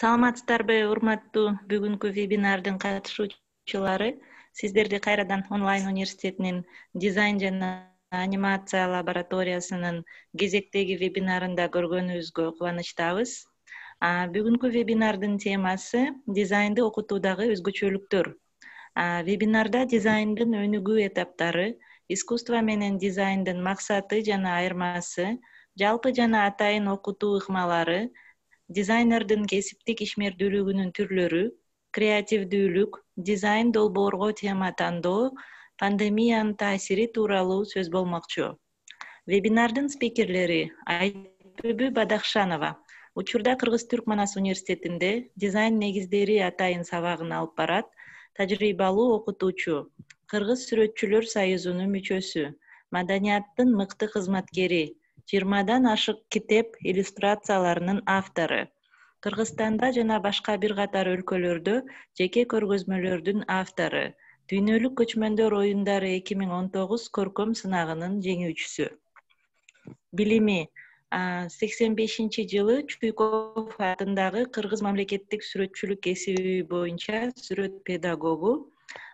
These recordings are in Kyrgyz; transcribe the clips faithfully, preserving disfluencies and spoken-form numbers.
Саламатсыздарбы, урматтуу бүгүнкү вебинардын катышуучулары. Сиздерди кайрадан онлайн университетинин дизайн жана анимация лабораториясынын кезектеги вебинарында көргөнүбүзгө кубанычтабыз. Бүгүнкү вебинардын темасы дизайнды окутуудагы өзгөчөлүктөр. Вебинарда дизайндын өнүгүү этаптары, искусство менен дизайндын максаты жана айырмасы, жалпы жана атайын окутуу ыкмалары, дизайнердин кесиптик ишмердүүлүгүнүн түрлөрү, креативдүүлүк, дизайн долбоорго тема тандоо, пандемиянын таасири тууралуу сөз болмокчу. Вебинардын спикерлери Айтүбү Бадахшанова, учурда Кыргыз-Түрк Манас университетинде дизайн негиздери атайын сабагын алып барат, тажрыйбалуу окутуучу, Кыргыз сүрөтчүлөр союзунун мүчөсү, маданияттын мыкты кызматкери, жыйырмадан ашык китеп иллюстрацияларынын автору, Кыргызстанда жана башка бир катар өлкөлөрдө жеке көргөзмөлөрдүн автору, Дүйнөлүк көчмөндөр оюндары эки миң он тогуз көркөм сынагынын жеңүүчүсү. Билими сексен бешинчи жылы Чуйков атындагы Кыргыз мамлекеттик сүрөтчүлүк кесиби боюнча сүрөт педагогу,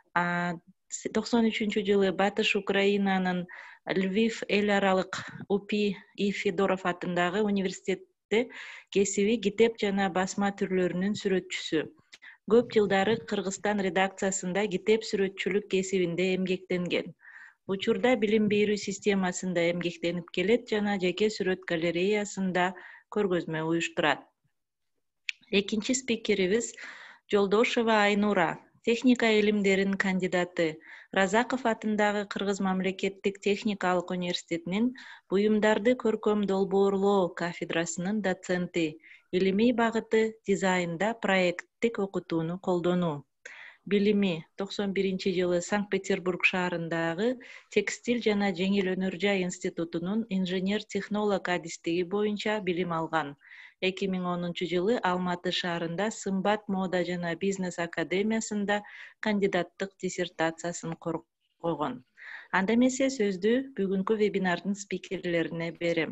токсон үчүнчү жылы Батыш Украинанын Львив эл аралык УПИ И Федоров атындагы университетте кесиби китеп жана басма түрлөрүнүн сүрөтчүсү. Көп жылдары Кыргызстан редакциясында китеп сүрөтчүлүк кесибинде эмгектенген. Учурда билим берүү системасында эмгектенип келет жана жеке сүрөт галереясында көргөзмө уюштурат. Экинчи спикерибиз Жолдошева Айнура, техника илимдеринин кандидаты, Разаков атындагы Кыргыз мамлекеттик техникалык университетинин буюмдарды көркөм долбоорлоо кафедрасынын доценти, илимий багыты дизайнда проекттик окутууну колдонуу. Билими токсон биринчи жылы Санкт-Петербург шаарындагы Текстиль жана жеңил өнөр жай институтунун инженер-технолог адистиги боюнча билим алган. эки миң онунчу жылы Алматы шаарында Сымбат мода жана бизнес академиясында кандидаттык диссертациясын коргогон. Анда эмесе сөздү бүгүнкү вебинардын спикерлерине берем.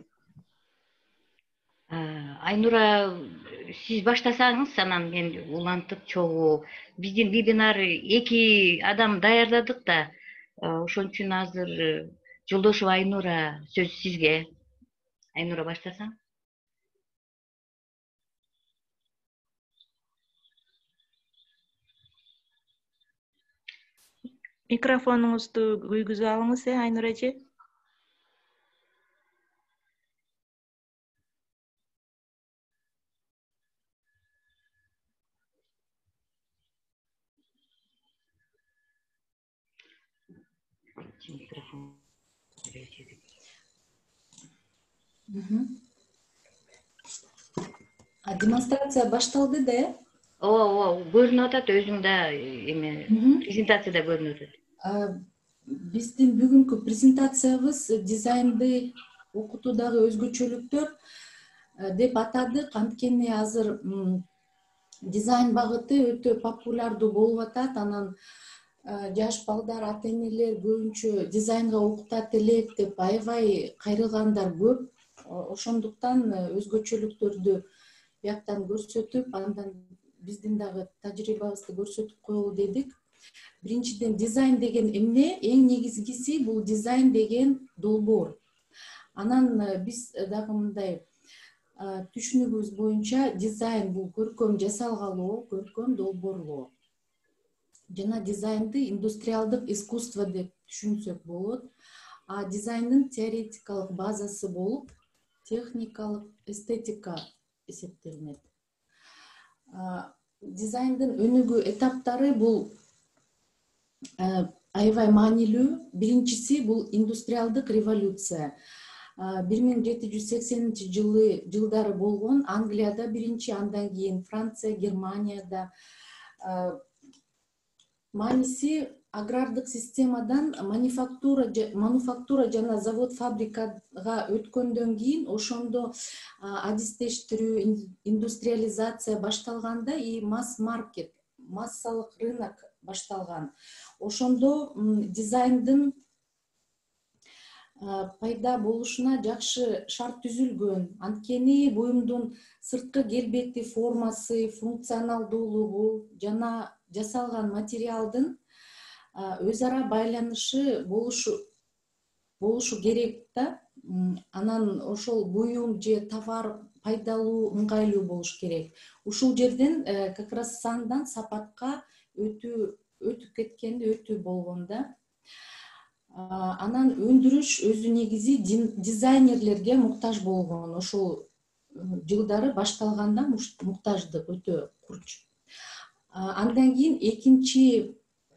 Айнура, сиз баштасаңыз, анан мен улантып чогуу. Биздин вебинар эки адам даярдадык да, ошон үчүн азыр Жолдошева Айнура, сөз сизге. Айнура, баштасаң. Микрофонуңузду күйгүзүп алыңыз, Айнура эже. Демонстрация башталды да? Ооба, ооба, көрүнүп атат, өзүң да эме презентацияда көрүнүп атат. Биздин бүгүнкү презентациябыз дизайнды окутуудагы өзгөчөлүктөр деп атадык. Анткени азыр дизайн багыты өтө популярдуу болуп атат. Анан жаш балдар, ата энелер көбүнчө дизайнга окутат элек деп аябай кайрылгандар көп. Ошондуктан өзгөчөлүктөрдү бияктан көрсөтүп, андан биздин дагы тажрыйбабызды көрсөтүп коелу дедик. Биринчиден, дизайн деген эмне? Эң негизгиси бул дизайн деген долбоор. Анан биз дагы мындай түшүнүгүбүз боюнча дизайн бул көркөм жасалгалоо, көркөм долбоорлоо. Жана дизайнды индустриалдык искусство деп түшүнсөк болот. А дизайндын теоретикалык базасы болуп техникалык эстетика эсептелинет. Дизайндын өнүгүү этаптары бул аябай маанилүү. Биринчиси бул индустриалдык революция. бир миң жети жүз сексенинчи жылы жылдары болгон. Англияда биринчи, андан кийин Франция, Германияда. Мааниси агрардык системадан мануфактура, мануфактура жана завод фабрикага өткөндөн кийин ошондо адистештирүү, индустриализация башталганда и масс маркет, массалык рынок башталган. Ошондо дизайндын пайда болушуна жакшы шарт түзүлгөн. Анткени буюмдун сырткы келбети, формасы, функционалдуулугу жана жасалган материалдын өз ара байланышы болушу болушу керек да. Анан ошол буюм же товар пайдалуу, ыңгайлуу болуш керек. Ушул жерден как раз сандан сапатка өтүү өтүп кеткенде өтүү болгон да. Анан өндүрүш өзү негизи дизайнерлерге муктаж болгон. Ошол жылдары башталганда муктаждык өтө курч. Андан кийин экинчи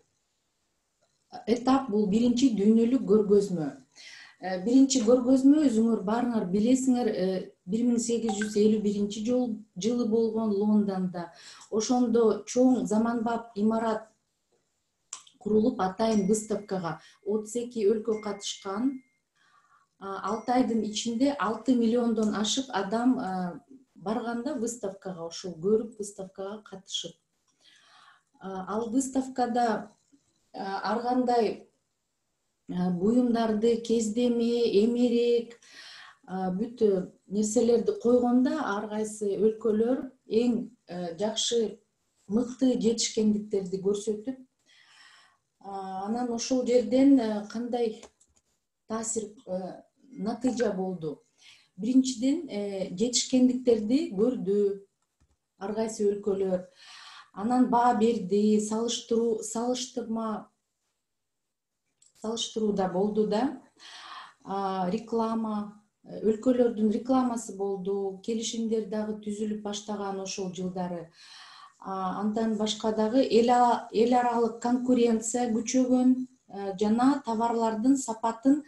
этап бул биринчи дүйнөлүк көргөзмө. Биринчи көргөзмө өзүңөр баарыңар билесиңер бир миң сегиз жүз элүү биринчи жылы болгон Лондондо. Ошондо чоң заманбап имарат курулуп, атайын выставкага отуз эки өлкө катышкан. алты айдын ичинде алты миллиондон ашык адам барганда выставкага, ошол көрүп выставкага катышып. Ал выставкада ар кандай буюмдарды, кездеме, эмерек, бүт нерселерди койгонда ар кайсы өлкөлөр эң жакшы, мыкты жетишкендиктерди көрсөтүп, анан ошол жерден кандай таасир, натыйжа болду. Биринчиден жетишкендиктерди көрдү ар кайсы өлкөлөр. Анан баа берди, салыштыруу, салыштырма салыштырууда болду да. Реклама, өлкөлөрдүн рекламасы болду, келишимдер дагы түзүлүп баштаган ошол жылдары. Андан башка дагы эл аралык конкуренция күчөгөн жана товарлардын сапатын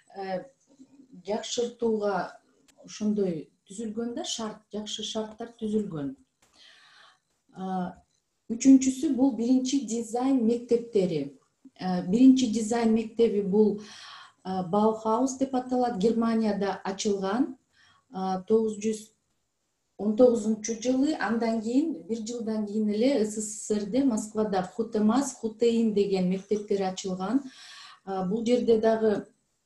жакшыртууга ошондой түзүлгөн да, шарт, жакшы шарттар түзүлгөн. Үчүнчүсү бул биринчи дизайн мектептери. Биринчи дизайн мектеби бул Баухаус деп аталат, Германияда ачылган тогуз жүз он тогузунчу жылы. Андан кийин бир жылдан кийин эле СССРде Москвада Хутемас, Хутеин деген мектептер ачылган. Бул жерде дагы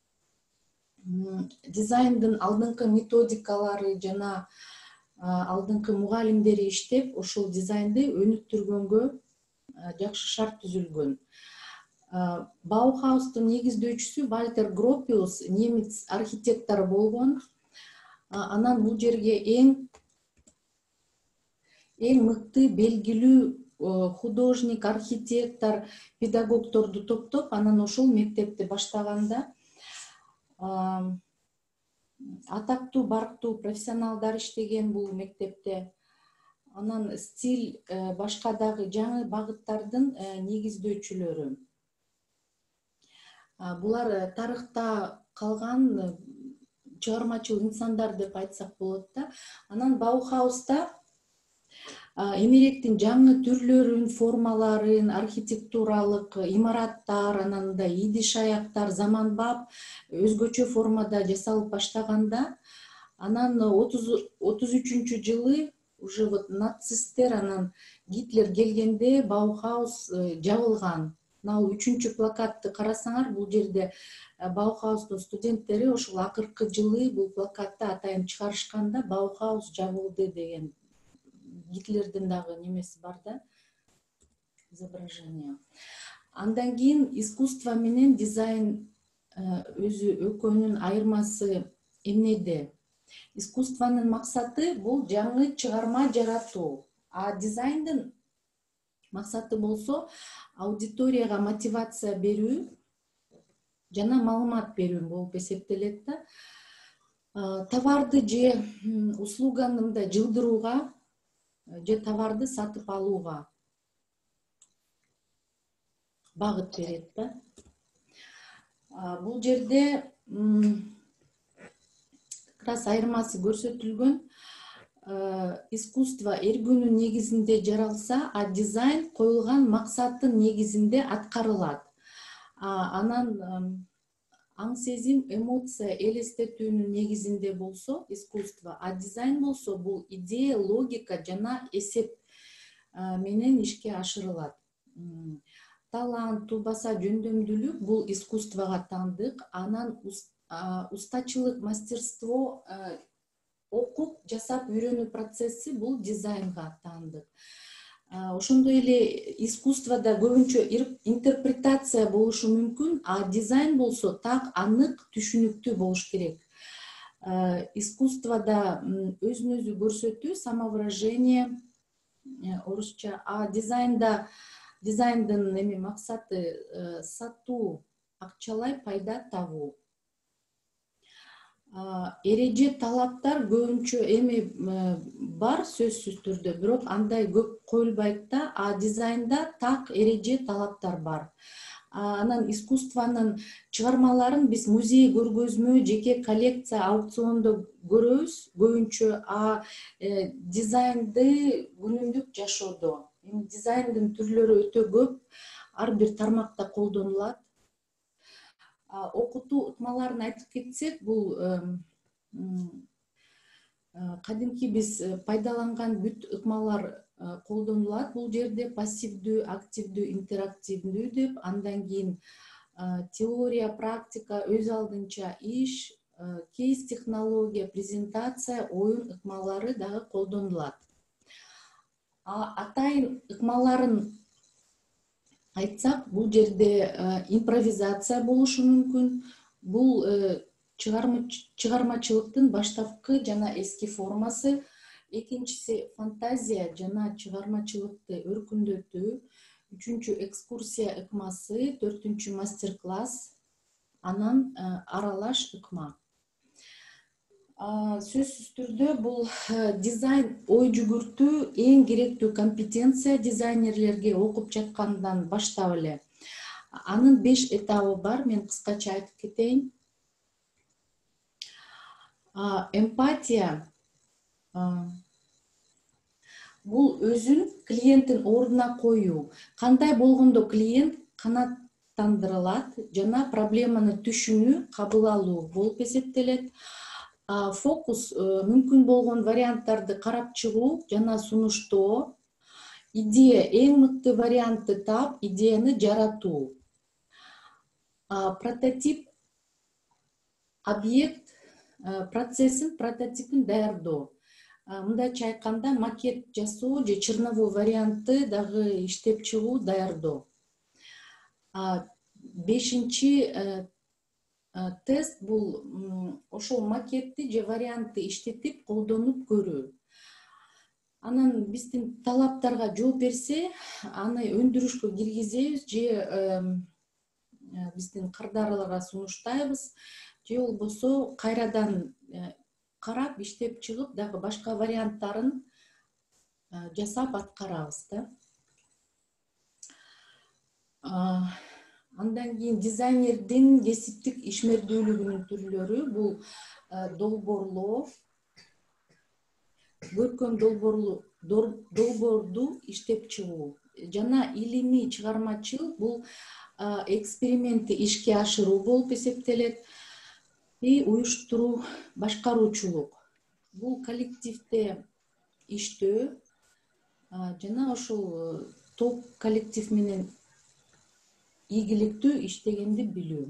дизайндын алдыңкы методикалары жана алдыңкы мугалимдери иштеп, ошол дизайнды өнүктүргөнгө жакшы шарт түзүлгөн. Баухаустун негиздөөчүсү Вальтер Гропиус немец архитектору болгон. Анан бул жерге эң эң мыкты, белгилүү художник, архитектор, педагогторду топтоп, анан ошол мектепти баштаганда атактуу, барктуу профессионалдар иштеген бул мектепте. Анан стиль, башка дагы жаңы багыттардын негиздөөчүлөрү. Булар тарыхта калган чыгармачыл инсандар деп айтсак болот да. Анан Баухауста эмеректин жаңы түрлөрүн, формаларын, архитектуралык имараттар, анан да идиш аяктар заманбап өзгөчө формада жасалып баштаганда, анан отуз үчүнчү жылы уже вот нацисттер, анан Гитлер келгенде Баухаус жабылган. Мына үчүнчү плакатты карасаңар, бул жерде Баухаустун студенттери ошол акыркы жылы бул плакатты атайын чыгарышканда Баухаус жабылды деген Гитлердин дагы немеси бар да, изображение. Андан кийин искусство менен дизайн өзү экөөнүн айырмасы эмнеде? Искусствонун максаты бул жаңы чыгарма жаратуу, а дизайндын максаты болсо аудиторияга мотивация берүү жана маалымат берүү болуп эсептелет да. Товарды же услуганы мындай жылдырууга же товарды сатып алууга багыт берет да. Бул жерде как раз айырмасы көрсөтүлгөн. Искусство эргүүнүн негизинде жаралса, а дизайн коюлган максаттын негизинде аткарылат. Анан аң сезим, эмоция, элестетүүнүн негизинде болсо искусство, а дизайн болсо бул идея, логика жана эсеп менен ишке ашырылат. Талант, тубаса жөндөмдүүлүк бул искусствого тандык. Анан устачылык, мастерство, окуп жасап үйрөнүү процесси бул дизайнга аттандык. Ошондой эле искусствода көбүнчө интерпретация болушу мүмкүн, а дизайн болсо так анык, түшүнүктүү болуш керек. Искусствода өзүн өзү көрсөтүү, самовыражение, орусча, а дизайнда дизайндын эми максаты сатуу, акчалай пайда табуу. Эреже талаптар көбүнчө эми бар сөзсүз түрдө, бирок андай көп коюлбайт да, а дизайнда так эреже талаптар бар. Анан искусствонун чыгармаларын биз музей көргөзмө, жеке коллекция, аукциондо көрөбүз көбүнчө, а дизайнды күнүмдүк жашоодо. Эми дизайндын түрлөрү өтө көп, ар бир тармакта колдонулат. Окутуу ыкмаларын айтып кетсек, бул кадимки биз пайдаланган бүт ыкмалар колдонулат бул жерде: пассивдүү, активдүү, интерактивдүү деп. Андан кийин теория, практика, өз алдынча иш, кейс технология, презентация, оюн ыкмалары дагы колдонулат. Атайын ыкмаларын айтсак, бул жерде импровизация болушу мүмкүн. Бул чыгармачылыктын баштапкы жана эски формасы. Экинчиси фантазия жана чыгармачылыкты өркүндөтүү. Үчүнчү экскурсия ыкмасы, төртүнчү мастер-класс, анан аралаш ыкма. Сөзсүз түрдө бул дизайн ой жүгүртүү эң керектүү компетенция дизайнерлерге окуп жаткандан баштап эле. Анын беш этабы бар, мен кыскача айтып кетейин. Эмпатия бул өзүн клиенттин ордуна коюу. Кандай болгондо клиент канааттандырылат жана проблеманы түшүнүү, кабыл алуу болуп эсептелет. Фокус мүмкүн болгон варианттарды карап чыгуу жана сунуштоо. Идея эң мыкты вариантты таап, идеяны жаратуу. Прототип объект процессин, прототипин даярдоо. Мындайча айтканда, макет жасоо же черновой вариантты дагы иштеп чыгуу, даярдоо. Бешинчи тест бул ошол макетти же вариантты иштетип колдонуп көрүү. Анан биздин талаптарга жооп берсе, аны өндүрүшкө киргизебиз же биздин кардарларга сунуштайбыз, же болбосо кайрадан карап, иштеп чыгып, дагы башка варианттарын жасап аткарабыз да. Андан кийин дизайнердин кесиптик ишмердүүлүгүнүн түрлөрү бул долбоорлоо, көркөм долбоорду иштеп чыгуу жана илимий чыгармачыл бул экспериментти ишке ашыруу болуп эсептелет. И уюштуруу, башкаруучулук. Бул коллективде иштөө жана ошол топ коллектив менен ийгиликтүү иштегенди билүү.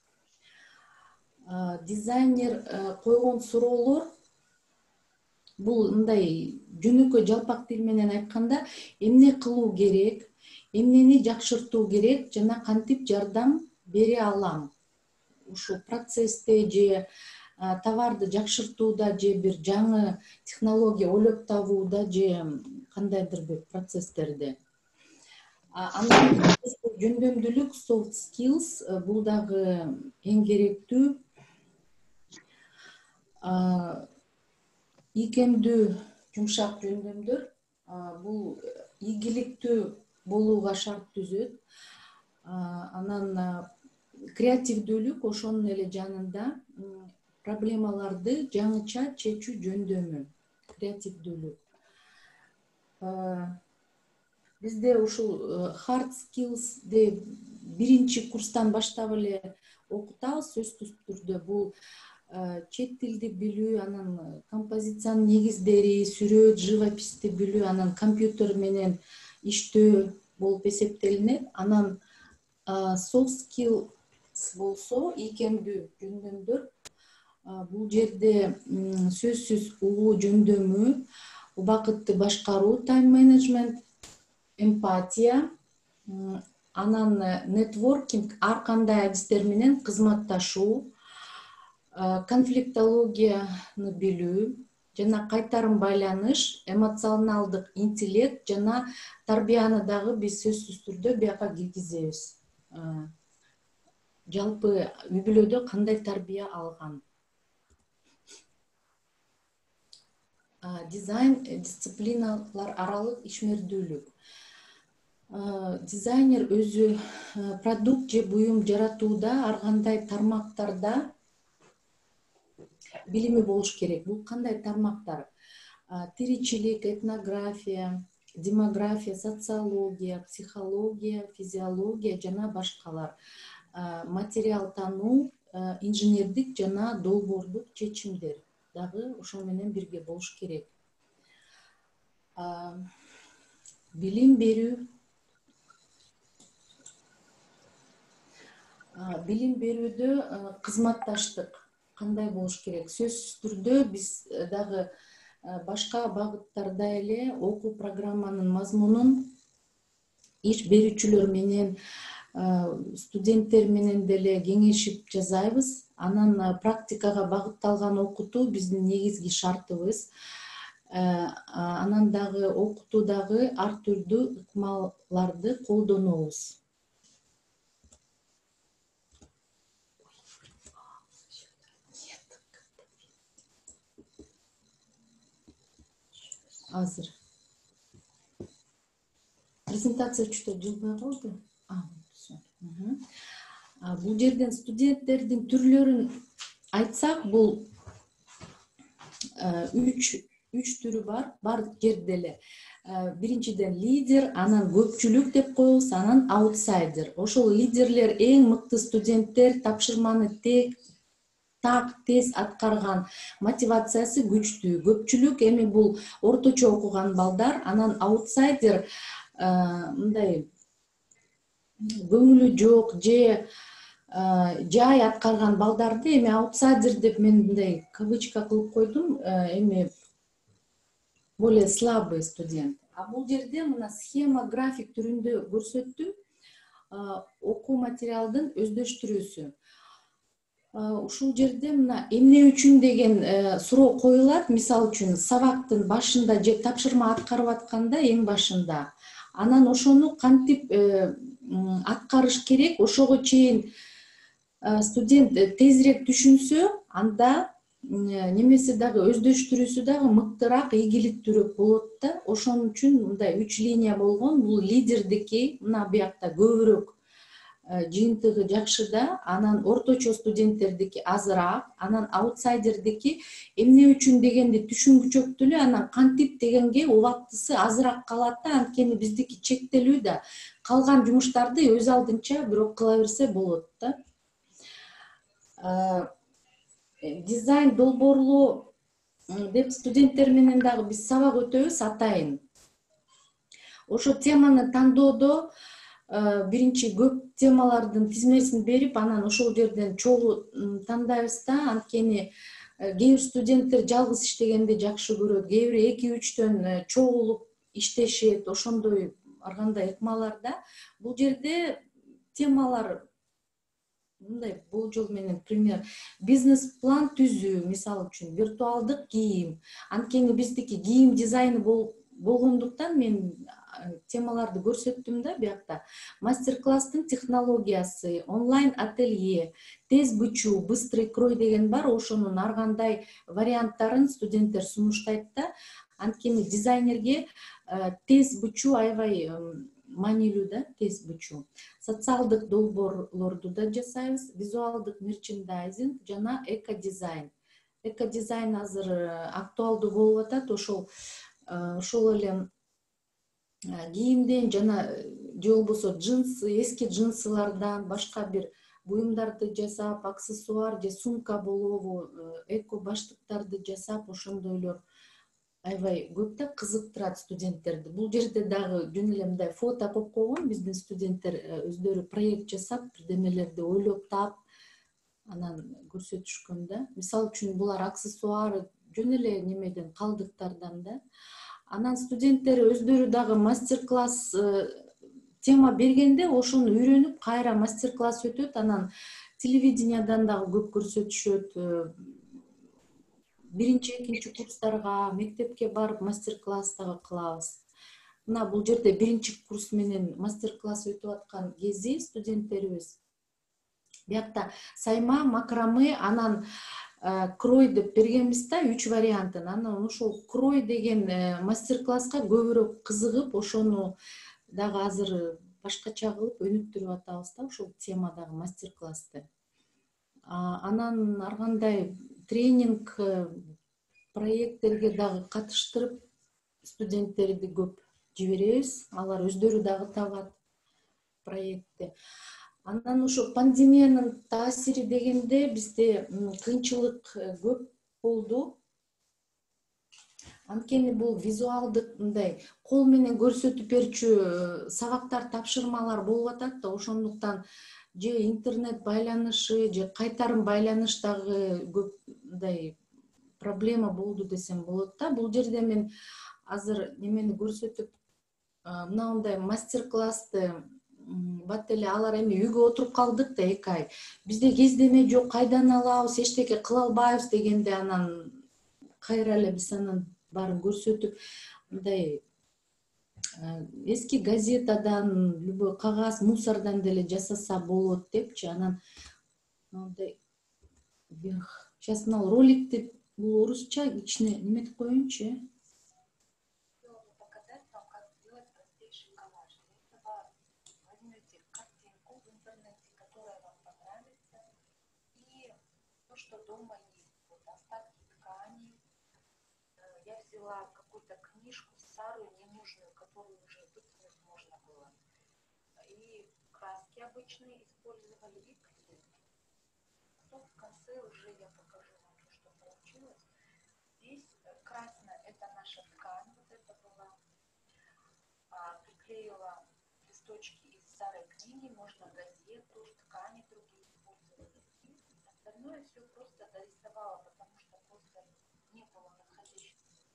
Дизайнер койгон суроолор бул мындай жөнөкөй жалпак тил менен айтканда, эмне кылуу керек, эмнени жакшыртуу керек жана кантип жардам бере алам. Ушул процессте же товарды жакшыртууда же бир жаңы технология ойлоп табууда же кандайдыр бир процесстерде. Анан жөндөмдүүлүк, soft skills бул дагы эң керектүү. Ийкемдүү, жумшак жөндөмдөр бул ийгиликтүү болууга шарт түзөт. Анан креативдүүлүк ошонун эле жанында проблемаларды жаңыча чечүү жөндөмү, креативдүүлүк. Бизде ушул hard skills деп биринчи курстан баштап эле окутабыз сөзсүз түрдө. Бул чет тилди билүү, анан композициянын негиздери, сүрөт, живописти билүү, анан компьютер менен иштөө болуп эсептелинет. Анан soft skill болсо ийкемдүү жөндөмдөр. Бул жерде сөзсүз угуу жөндөмү, убакытты башкаруу, тайм менеджмент, эмпатия, анан нетворкинг, ар кандай адистер менен кызматташуу, конфликтологияны билүү жана кайтарым байланыш, эмоционалдык интеллект жана тарбияны дагы биз сөзсүз түрдө бияка киргизебиз. Жалпы үй бүлөдө кандай тарбия алган. Дизайн дисциплиналар аралык ишмердүүлүк. Дизайнер өзү продукт же буюм жаратууда ар кандай тармактарда билими болуш керек. Бул кандай тармактар? Тиричилик, этнография, демография, социология, психология, физиология жана башкалар. Материал тануу, инженердик жана долбоордук чечимдер дагы ошол менен бирге болуш керек. Билим берүү. Билим берүүдө кызматташтык кандай болуш керек? Сөзсүз түрдө биз дагы башка багыттарда эле окуу программанын мазмунун иш берүүчүлөр менен, студенттер менен деле кеңешип жасайбыз. Анан практикага багытталган окутуу биздин негизги шартыбыз. Анан дагы окутуудагы ар түрдүү ыкмаларды колдонобуз. Азыр. Презентация чөтө жылбай калды. Бул жерден студенттердин түрлөрүн айтсак, бул үч үч түрү бар, бардык жерде эле. Биринчиден лидер, анан көпчүлүк деп коебуз, анан аутсайдер. Ошол лидерлер эң мыкты студенттер, тапшырманы тек так тез аткарган, мотивациясы күчтүү. Көпчүлүк эми бул орточо окуган балдар, анан аутсайдер мындай көңүлү жок же жай аткарган балдарды эми аутсайдер деп мен мындай кавычка кылып койдум, эми более слабый студент. А бул жерде мына схема, график түрүндө көрсөттүм окуу материалдын өздөштүрүүсү. Ушул жерде мына эмне үчүн деген суроо коюлат. Мисалы үчүн сабактын башында же тапшырма аткарып атканда эң башында. Анан ошону кантип аткарыш керек, ошого чейин студент тезирээк түшүнсө, анда немеси дагы өздөштүрүүсү дагы мыктыраак, ийгиликтүүрөөк болот да. Ошон үчүн мындай үч линия болгон. Бул лидердики, мына биякта көбүрөөк жыйынтыгы жакшы да, анан орточо студенттердики азыраак, анан аутсайдердики эмне үчүн дегенди түшүнгүчөктүү эле, анан кантип дегенге убактысы азыраак калат да, анткени биздики чектелүү да. Калган жумуштарды өз алдынча бирок кыла берсе болот да. Дизайн долбоорлоо деп студенттер менен дагы биз сабак өтөбүз атайын. Ошо теманы тандоодо биринчи көп темалардын тизмесин берип, анан ошол жерден чогуу тандайбыз да, анткени кээ бир студенттер жалгыз иштегенди жакшы көрөт, кээ бири эки үчтөн чогулуп иштешет, ошондой ар кандай ыкмаларда. Бул жерде темалар мындай болжол менен пример. Бизнес план түзүү, мисалы үчүн виртуалдык кийим. Анткени биздики кийим дизайны болгондуктан мен темаларды көрсөттүм да биякта. Мастер-класстын технологиясы, онлайн ателье, тез бычуу, быстрый крой деген бар. Ошонун ар кандай варианттарын студенттер сунуштайт да. Анткени дизайнерге тез бычуу аябай маанилүү да, тез бычуу. Социалдык долбоорлорду да жасайбыз, визуалдык мерчендайзинг жана эко-дизайн. Эко-дизайн азыр актуалдуу болуп атат. Ошол ошол эле кийимден жана же болбосо джинсы, эски джинсылардан башка бир буюмдарды жасап, аксессуар же сумка болобу, эко баштыктарды жасап, ошондойлор аябай көп да кызыктырат студенттерди. Бул жерде дагы жөн эле мындай фото коюп койгон, биздин студенттер өздөрү проект жасап, бирдемелерди ойлоп таап, анан көрсөтүшкөн да. Мисалы үчүн булар аксессуары жөн эле немеден, калдыктардан да. Анан студенттер өздөрү дагы мастер-класс тема бергенде ошону үйрөнүп, кайра мастер-класс өтөт, анан телевидениядан дагы көп көрсөтүшөт. Биринчи, экинчи курстарга, мектепке барып мастер-класс дагы кылабыз. Мына бул жерде биринчи курс менен мастер-класс өтүп аткан кези студенттерибиз. Биякта сайма, макраме, анан крой деп бергенбиз да, үч вариантын. Анан ошол крой деген мастер-класска көбүрөөк кызыгып, ошону дагы азыр башкача кылып өнүктүрүп атабыз да, ошол темадагы мастер-классты. Анан ар кандай тренинг, проекттерге дагы катыштырып, студенттерди көп жиберебиз. Алар өздөрү дагы табат проектти. Анан ошо пандемиянын таасири дегенде бизде кыйынчылык көп болду. Анткени бул визуалдык мындай кол менен көрсөтүп берчү сабактар, тапшырмалар болуп атат да, ошондуктан же интернет байланышы, же кайтарым байланыш дагы көп мындай проблема болду десем болот да. Бул жерде мен азыр немени көрсөтүп, мындай мастер-классты бат эле алар эми үйгө отуруп калдык да эки ай. Бизде кездеме жок, кайдан алабыз, эчтеке кыла албайбыз дегенде анан кайра эле биз анан баарын көрсөтүп, мындай эски газетадан, любой кагаз, мусордан деле жасаса болот депчи. Анан мындай сейчас мына роликти бул орусча ичине неметип коеюнчу, э? Что дома есть, вот остатки ткани. Я взяла какую-то книжку старую, ненужную, которую уже выкинуть можно было. И краски обычные использовали, и клей. Потом в конце уже я покажу вам, что получилось. Здесь красная — это наша ткань, вот это была. А, приклеила листочки из старой книги, можно газету, ткани другие использовать. Остальное все просто дорисовала, потому что просто не было подходящих.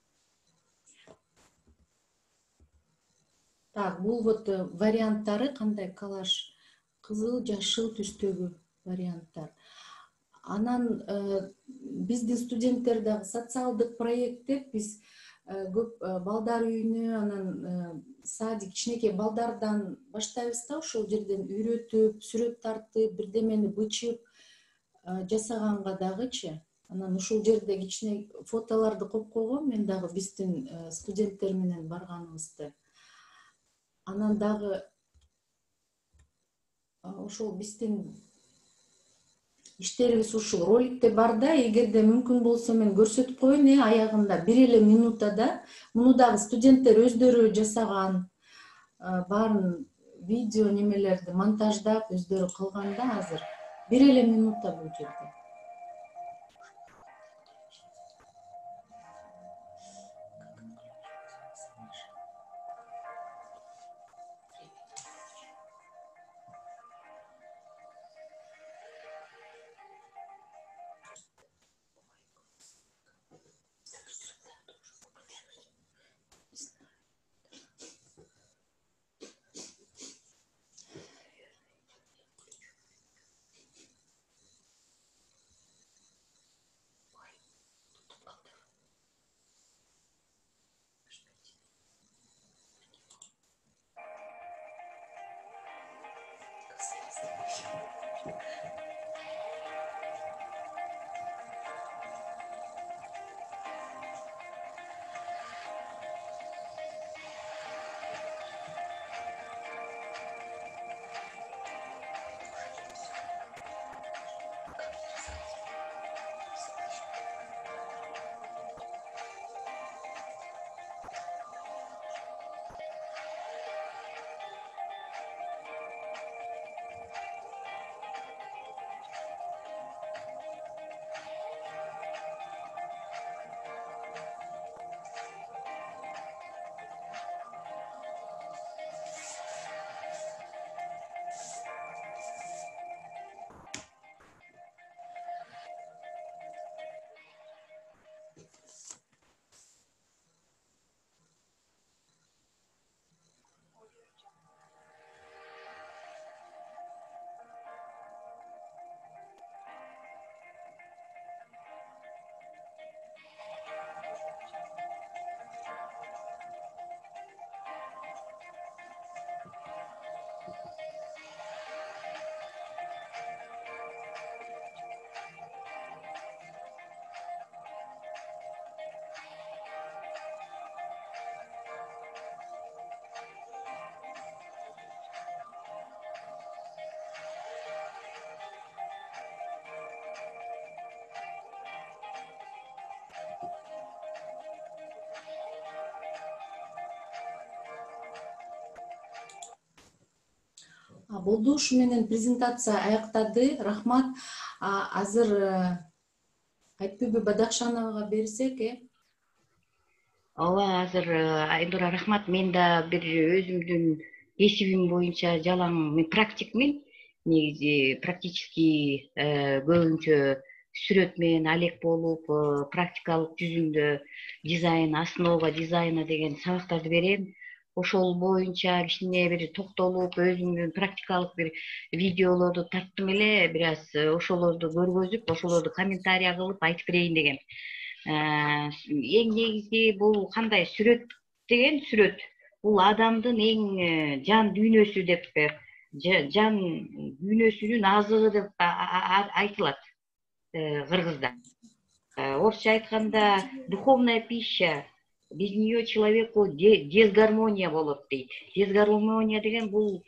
Так, бул вот варианттары кандай коллаж, кызыл, жашыл түстөгү варианттар. Анан биздин студенттер дагы социалдык проект деп биз көп балдар үйүнө, анан садик, кичинекей балдардан баштайбыз да, ошол жерден үйрөтүп, сүрөт тартып, бирдемени бычып жасаганга дагычы. Анан ушул жерде кичине фотолорду коюп койгом мен дагы биздин студенттер менен барганыбызды. Анан дагы ошол биздин иштерибиз ушул роликте бар да, эгерде мүмкүн болсо мен көрсөтүп коеюн, э, аягында бир эле минутада. Муну дагы студенттер өздөрү жасаган, баарын видео немелерди монтаждап өздөрү кылган да азыр. Бир эле минутта бул жерде. Болду, ушу менен презентация аяктады. Рахмат. Азыр Айтбүбү Бадахшановага берсек, э? Ооба, азыр Айнура, рахмат. Мен да бир өзүмдүн кесибим боюнча жалаң, мен практикмин. Негизи практически көбүнчө сүрөт менен алек болуп, практикалык жүзүндө дизайн, основа дизайна деген сабактарды берем. Ошол боюнча кичине бир токтолуп, өзүмдүн практикалык бир видеолорду тарттым эле, бир аз ошолорду көргөзүп, ошолорду комментарий кылып айтып берейин дегем. Эң негизи бул кандай сүрөт деген сүрөт. Бул адамдын эң жан дүйнөсү деп, жан дүйнөсүнүн азыгы деп айтылат кыргызда. Орусча айтканда духовная пища. Без нее человеку дисгармония болот дейт. Дисгармония деген бул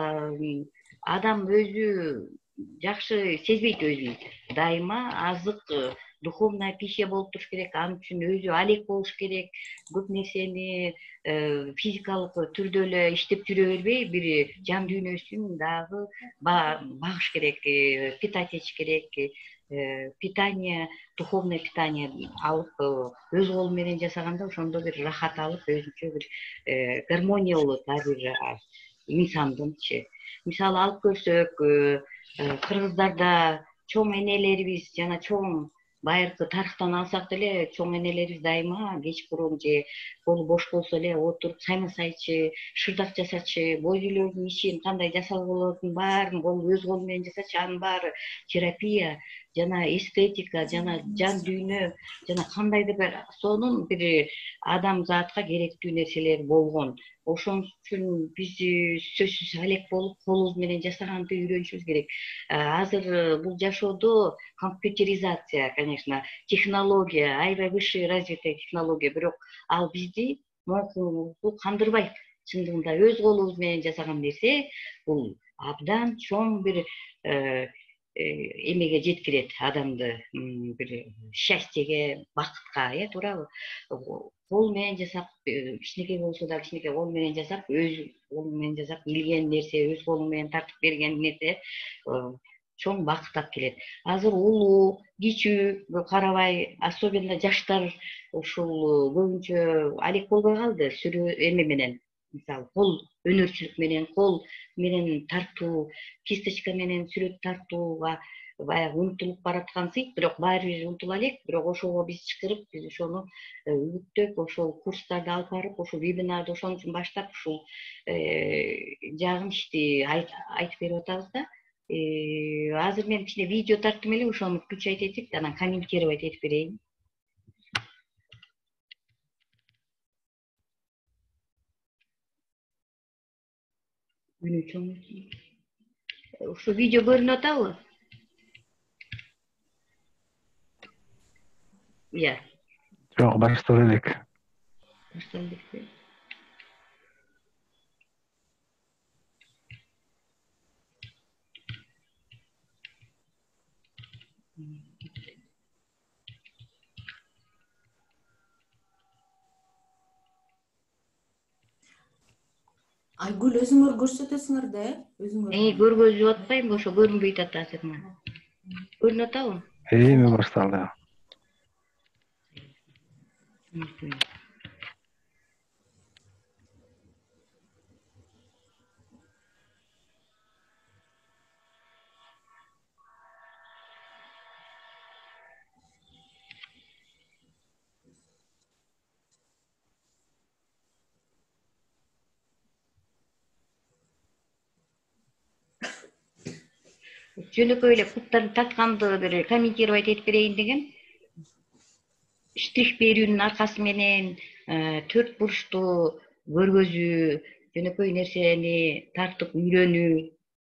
адам өзү жакшы сезбейт өзүн. Дайыма азык, духовная пища болуп туруш керек. Ал үчүн өзү алек болуш керек. Көп нерсени физикалык түрдө эле иштеп жүрө бербей, бир жан дүйнөсүн дагы багыш керек, питать этиш керек. Питание, духовное питание алып, өз колу менен жасаганда ошондо бир рахат алып, өзүнчө бир гармония болот ар бир инсандынчы. Мисалы алып көрсөк, кыргыздарда чоң энелерибиз, жана чоң байыркы тарыхтан алсак деле, чоң энелерибиз дайыма кечкурун же колу бош болсо эле отуруп саймасайчы, шырдак жасачы, боз үйлөрдүн ишин кандай жасалга болордун баарын өз колу менен жасачы. Анын баары терапия, жана эстетика, жана жан дүйнө, жана кандайдыр бир сонун бир адамзатка керектүү нерселер болгон. Ошон үчүн биз сөзсүз алек болуп, колубуз менен жасаганды үйрөнүшүбүз керек. Азыр бул жашоодо компьютеризация, конечно, технология, аябай высший развитая технология, бирок ал бизди моңкуңузду кандырбайт. Чындыгында өз колубуз менен жасаган нерсе бул абдан чоң бир эмеге жеткирет адамды, бир счастьеге, бакытка, э, туурабы? Кол менен жасап, кичинекей болсо да кичинекей кол менен жасап, өз колу менен жасап, илген нерсе, өз колу менен тартып берген нерсе чоң бакыт алып келет. Азыр улуу, кичүү карабай, особенно жаштар ушул көбүнчө алек болбой калды сүрө эме менен. Мисалы, кол өнөрчүлүк менен, кол менен тартуу, кисточка менен сүрөт тартууга баягы унутулуп бараткансыйт, бирок баары бир унутула элек, бирок ошого биз чакырып, биз ошону үгүттөп, ошол курстарды алып барып, ошол вебинарды ошон үчүн баштап, ушул жагын ишти айтып берип атабыз да. Азыр мен кичине видео тарттым эле, ошону включать этип, анан комментировать этип берейин. Ушул видео көрүнүп атабы? Iya. Жок, баштала элек. Баштала элек. Айгүл, өзүңөр көрсөтөсүңөр да, э? Өзүңөр. Э, көргөзүп атпайбы, ошо көрүнбөйт атат азыр. Көрүнүп атабы? Эми башталды. Жөнөкөй эле куттарды тартканды бир комментировать этип берейин дегем. Штрих берүүнүн аркасы менен төрт бурчтуу көргөзүү, жөнөкөй нерсени тартып үйрөнүү.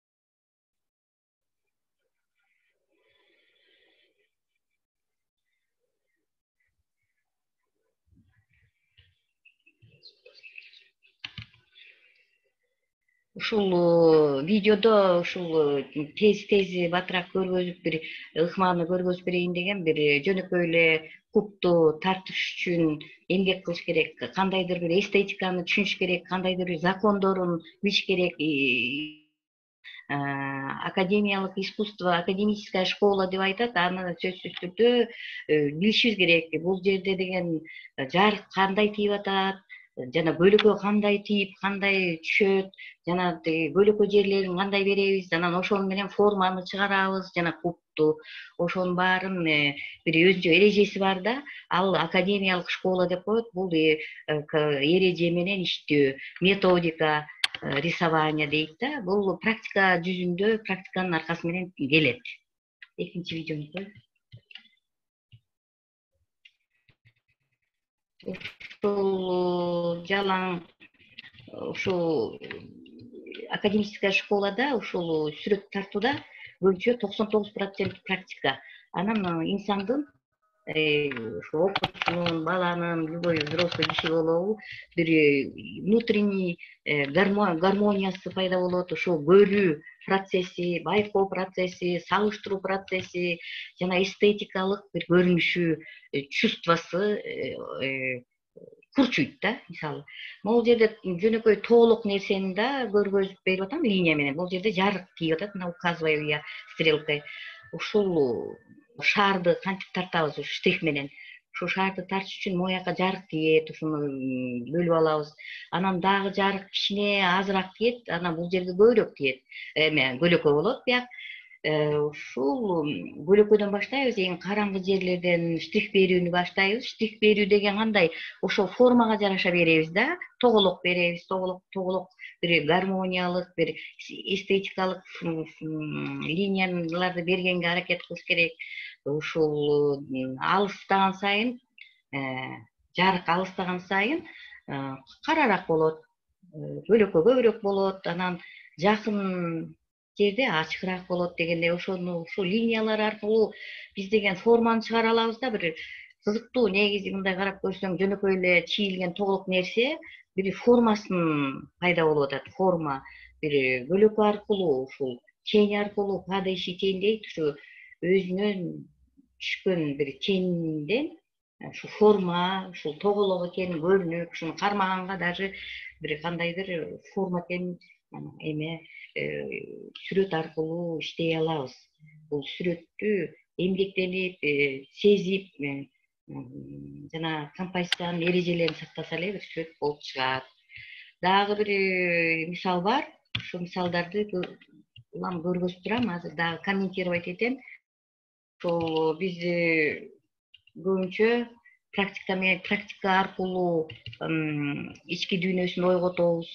Ушул видеодо ушул тез тез батыраак көргөзүп, бир ыкманы көргөзүп берейин деген, бир жөнөкөй эле кубту тартыш үчүн эмгек кылыш керек, кандайдыр бир эстетиканы түшүнүш керек, кандайдыр бир закондорун билиш керек. академиялык искусство, академическая школа деп айтат. Аны сөзсүз түрдө билишибиз керек. Бул жерде деген жарык кандай тийип атат, жана бөлөкө кандай тийип, кандай түшөт, жана бөлөкө жерлерин кандай беребиз, анан ошол менен форманы чыгарабыз, жана кубту. Ошонун баарын бир өзүнчө эрежеси бар да, ал академиялык школа деп коет. Бул эреже менен иштөө, методика, рисование дейт да. Бул практика жүзүндө, практиканын аркасы менен келет. Экинчи видеону кой. Ушул жалаң ушул академическая школада ушул сүрөт тартууда көбүнчө токсон тогуз процент практика. Анан инсандын окуучунун, баланын, любой взрослый киши болобу, бир внутренний гармониясы пайда болот. Ошол көрүү процесси, байкоо процесси, салыштыруу процесси жана эстетикалык бир көрүнүшү, чувствосы курчуйт да. Мисалы, могул жерде жөнөкөй тоолук нерсени да көргөзүп берип атам линия менен. Бул жерде жарык тийип атат, мына указываю я стрелкой. Ушул шарды кантип тартабыз штрих менен? Ушул шарды тартыш үчүн могу жака жарык тиет, ушуну бөлүп алабыз. Анан дагы жарык кичине азыраак тиет, анан бул жерге көбүрөөк тиет. Эме көлөкө болот бияк. Ушул көлөкөдөн баштайбыз, эң караңгы жерлерден штрих берүүнү баштайбыз. Штрих берүү деген кандай? Ошол формага жараша беребиз да, тоголок беребиз, тоголок, тоголок бир гармониялык, бир эстетикалык линияларды бергенге аракет кылыш керек. Ушул алыстаган сайын, жарык алыстаган сайын карараак болот, көлөкө көбүрөөк болот, анан жакын жерде ачыгыраак болот дегендей. Ошону ушул линиялар аркылуу биз деген форманы чыгара алабыз да. Бир кызыктуу, негизи мындай карап көрсөң жөнөкөй эле чийилген тоголук нерсе бир формасын пайда болуп атат. Форма бир көлөкө аркылуу, ушул тень аркылуу, падающий тень дейт, ушу өзүнөн түшкөн бир тенден ушу форма, ушул тоголок экенин көрүнүп, ушуну кармаганга даже бир кандайдыр форма экенин эме сүрөт аркылуу иштей алабыз. Бул сүрөттү эмгектенип, сезип, жана композициянын эрежелерин сактаса эле бир сүрөт болуп чыгат. Дагы бир мисал бар. Ушул мисалдарды улам көргөзүп турам, азыр дагы комментировать этем. Ошол биз көбүнчө практика менен, практика аркылуу ички дүйнөсүн ойготобуз.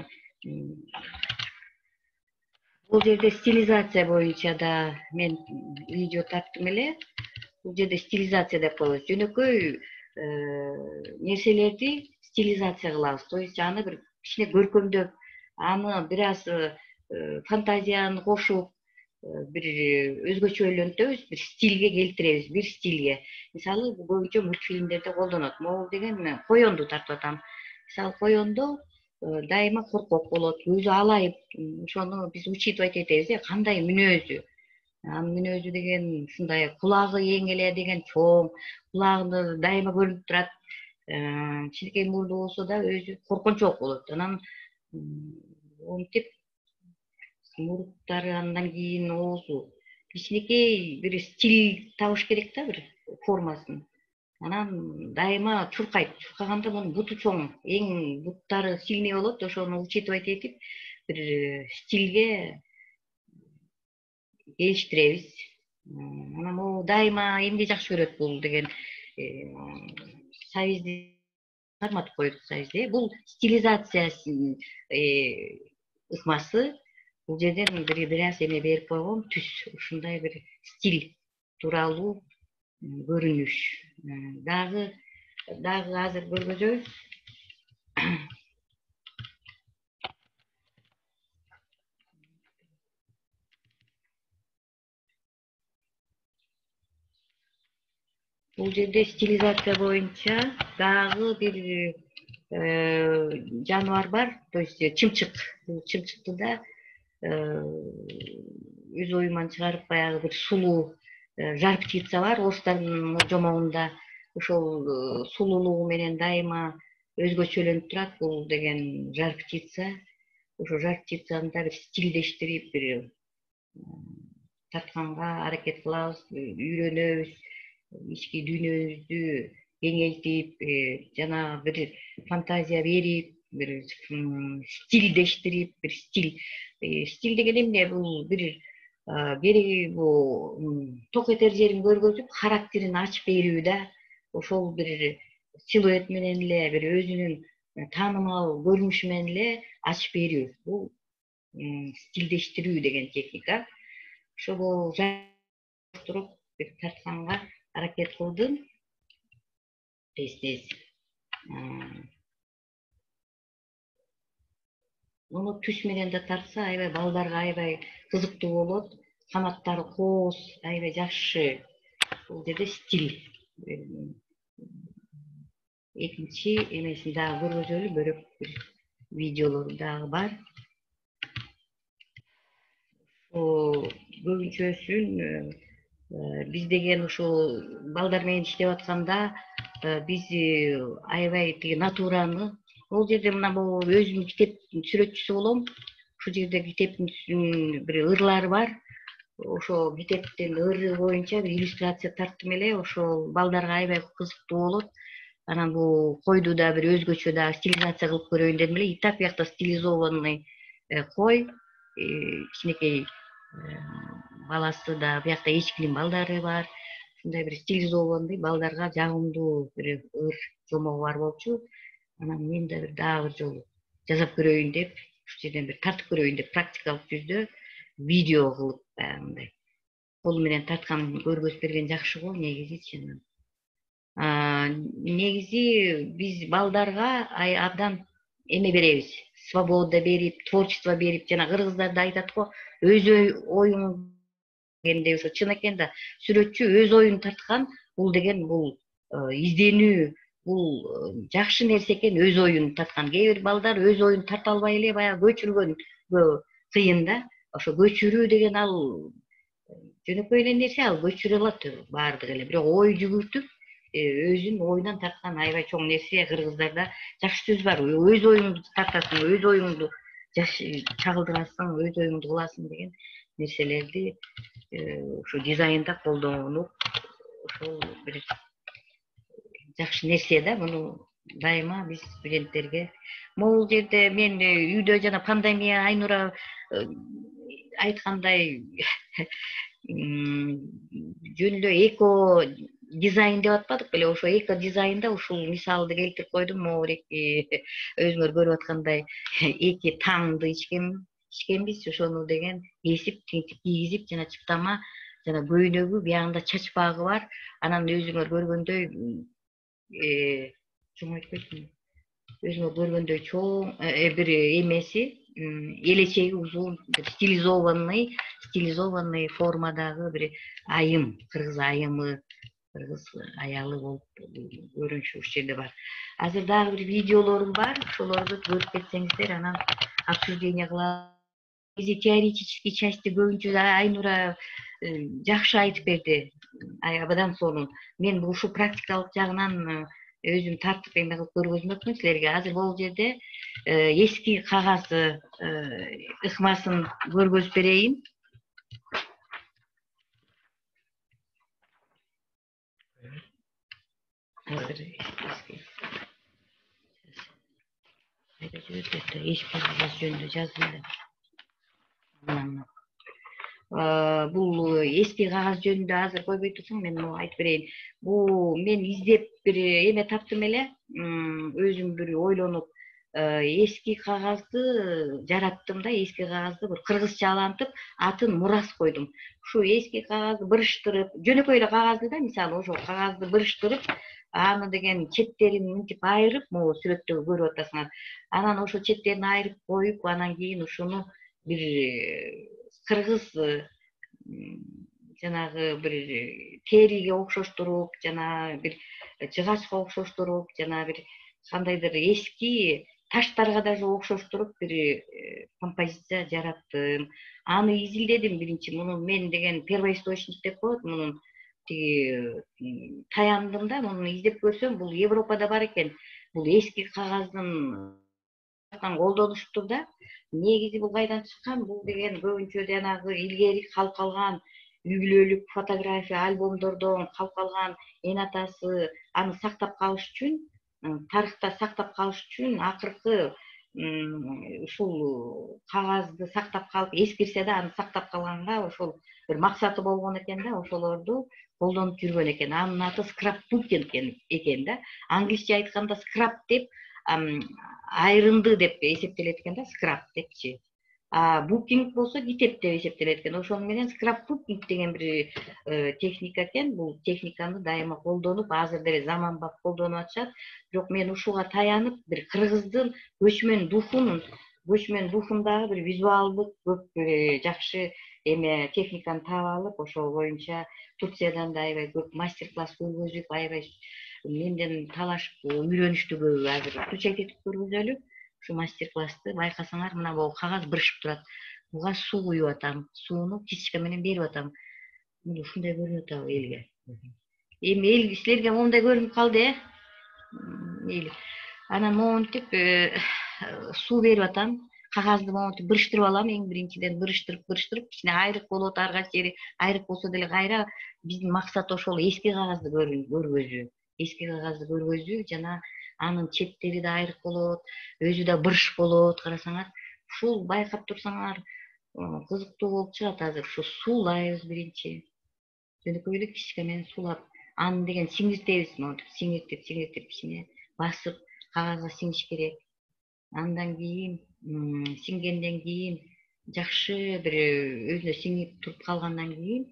Бул жерде стилизация боюнча да мен видео тарттым эле. Бул жерде стилизация деп коебуз. Жөнөкөй нерселерди стилизация кылабыз. То есть аны бир кичине көркөмдөп, аны бир аз фантазияны кошуп, бир өзгөчөлөнтөбүз, бир стилге келтиребиз, бир стилге. Мисалы, көбүнчө мультфильмдерде колдонот. Могул деген коёнду тартып атам. Мисалы, коёндо дайыма коркок болот, көзү алайып. Ошону биз учитывать этебиз, кандай мүнөзү. Анын мүнөзү деген ушундай, кулагы эң эле деген чоң, кулагы дайыма көрүнүп турат. Кичинекей мурду болсо да өзү коркунчоок болот. Анан монтип муруттары, андан кийин оозу кичинекей бир стиль табыш керек да, бир формасын. Анан дайыма чуркайт. Чуркаганда мунун буту чоң, эң буттары сильный болот. Ошону учитывать этип бир стилге келиштиребиз. Анан могу дайыма эмне жакшы көрөт бул деген Союзди карматып коет Союзди. Бул стилизация ыкмасы. Бул жерден бир аз эме берип койгом, түс, ушундай бир стиль тууралуу көрүнүш. Дагы дагы азыр көргөзөбүз. Бул жерде стилизация боюнча дагы бир жаныбар бар, то есть чымчык. Бул чымчыкты да өз оюман чыгарып, баягы бир сулуу жар птица бар орустардын жомогунда. Ошол сулуулугу менен дайыма өзгөчөлөнүп турат бул деген жар птица. ошо жарчыйсаны да бир стилдештирип бир тартканга аракет кылабыз, үйрөнөбүз, ички дүйнөбүздү кеңейтип, жана бир фантазия берип, бир стилдештирип, бир стиль. Стиль деген эмне? Бул бир бери бул ток этер жерин көргөзүп, характерин ачып берүү да. Ошол бир силуэт менен эле, бир өзүнүн таанымал көрүнүшү менен эле ачып берүү. Бул стилдештирүү деген техника. Ошого туруп бир тартканга аракет кылдым. Тез-тез. Муну түс менен да тартса, аябай балдарга аябай кызыктуу болот. Канаттары кооз, аябай жакшы. Бул жерде стиль. Экинчи эмесин дагы көргөзөлү, бөлөк бир видеолору дагы бар. Көбүнчөсүн биз деген ушул балдар менен иштеп атканда биз аябай тиги натураны, бул жерде мына бул өзүм китеп сүрөтчүсү болом. Ушул жерде китептин бир ырлары бар. Ошо китептин ыры боюнча бир иллюстрация тарттым эле. Ошол балдарга аябай кызыктуу болот. Анан бул койду да бир өзгөчө да стилизация кылып көрөйүн дедим эле. И так биякта стилизованный кой, кичинекей баласы да, биякта эчкинин балдары бар. Ушундай бир стилизованный, балдарга жагымдуу бир ыр жомогу бар болчу. Анан мен да бир дагы бир жолу жасап көрөйүн деп, ушул жерден бир тартып көрөйүн деп, практикалык жүздө видео кылып баягындай кол менен тарткан көргөзүп берген жакшы го негизичи. Негизи биз балдарга абдан эме беребиз, свобода берип, творчество берип, жана кыргыздар да айтат го, өз оюң дегенде ошо чын экен да. Сүрөтчү өз оюн тарткан, бул деген бул изденүү, бул жакшы нерсе экен, өз оюн тарткан. Кээ бир балдар өз оюн тарта албай эле баягы көчүргөнгө кыйын да. Ошо көчүрүү деген ал жөнөкөй эле нерсе, ал көчүрө алат баардыгы эле. Бирок ой жүгүртүп, өзүн оюнан тарткан аябай чоң нерсе кыргыздарда жакшы сөз бар. Өз оюңду тартасың, өз оюңду чагылдырасың, өз оюңду кыласың деген нерселерди ушу дизайнда колдонуп, ошол бир жакшы нерсе да. Муну дайыма биз студенттерге, могул жерде мен үйдө жана пандемия Айнура айткандай жөнүндө эко дизайн деп атпадык беле? Ошо эко дизайнда ушул мисалды келтирип койдум. Могу эки өзүңөр көрүп аткандай эки таңды ичкен ичкенбиз. Ошону деген кесип, тинтип кийгизип, жана чыптама жана көйнөгү, биягында чачпагы бар. Анан өзүңөр көргөндөй чоң айтпайсың, өзүңөр көргөндөй чоң бир эмеси, элечеги узун, стилизованный, стилизованный формадагы бир айым, кыргыз айымы, кыргыз аялы болуп көрүнүшү ушул жерде бар. Азыр дагы бир видеолорум бар, ошолорду көрүп кетсеңиздер, анан обсуждение кылабыз. Бизи теоретический части көбүнчө Айнура жакшы айтып берди. Абдан сонун. Мен ушу практикалык жагынан өзүм тартып эме кылып көргөзмөкмүн силерге. Азыр бул жерде эски кагазы ыкмасын көргөзүп берейин. Эски кагаз жөнүндө жаздым. Бул эски кагаз жөнүндө азыр койбой турсаң, мен муну айтып берейин. Бул мен издеп бир эме таптым эле, өзүм бир ойлонуп эски кагазды жараттым да, эски кагазды бир кыргызчалантып, атын Мурас койдум. Ушу эски кагазды бырыштырып, жөнөкөй эле кагазды да, мисалы ошол кагазды бырыштырып, аны деген четтерин мынтип айырып, могу сүрөттө көрүп атасыңар. Анан ошо четтерин айырып коюп, анан кийин ушуну бир кыргыз жанагы бир териге окшоштуруп, жана бир жыгачка окшоштуруп, жана бир кандайдыр эски таштарга даже окшоштуруп бир композиция жараттым. Аны изилдедим биринчи. Муну мен деген первоисточник деп коет, мунун тиги таяндым да, муну издеп көрсөм, бул Европада бар экен. Бул эски кагаздын колдонушту да. Негизи бул кайдан чыккан? Бул деген көбүнчө жанагы илгери калып калган үй бүлөлүк фотография альбомдордон калып калган эн атасы аны сактап калыш үчүн, тарыхта сактап калыш үчүн акыркы ушул кагазды сактап калып эскирсе да аны сактап калганга ошол бир максаты болгон экен да, ошолорду колдонуп жүргөн экен. Анын аты скрапбукинг экен да. Англисче айтканда скрап деп айрынды деп эсептелет экен да, скрап депчи. А букинг болсо китеп деп эсептелет экен. Ошол менен скрапбукинг деген бир техника экен. Бул техниканы дайыма колдонуп, азыр деле заманбап колдонуп атышат. Бирок мен ушуга таянып, бир кыргыздын көчмөн духунун, көчмөн духундагы бир визуалдык көп жакшы эме техниканы таап алып, ошол боюнча Турциядан да аябай көп мастер-класс көргөзүп, аябай менден талашып үйрөнүштү көбү. Азыр случайдетип көргөзөлү. Ушу мастер-классты байкасаңар, мына бул кагаз бырышып турат. Буга суу куюп атам, сууну кисточка менен берип атам. Мына ушундай көрүнүп атабы элге. Эми эл силерге момундай көрүнүп калды, э? Эл. Анан монтип суу берип атам. Кагазды монтип бырыштырып алам, эң биринчиден бырыштырып, бырыштырып, кичине айрык болот, ар кайсы жери айрык болсо деле кайра биздин максат ошол эски кагазды көргөзүү. Эски кагазды көргөзүү жана анын четтери да айрык болот, өзү да бырыш болот, карасаңар. Ушул байкап турсаңар, кызыктуу болуп чыгат. Азыр ушу суулайбыз биринчи. Жөнөкөй эле кисточка менен суулап, аны деген сиңиртебиз, монтип сиңиртип, сиңиртип кичине басып кагазга сиңиш керек. Андан кийин сиңгенден кийин жакшы бир өзүнө сиңип туруп калгандан кийин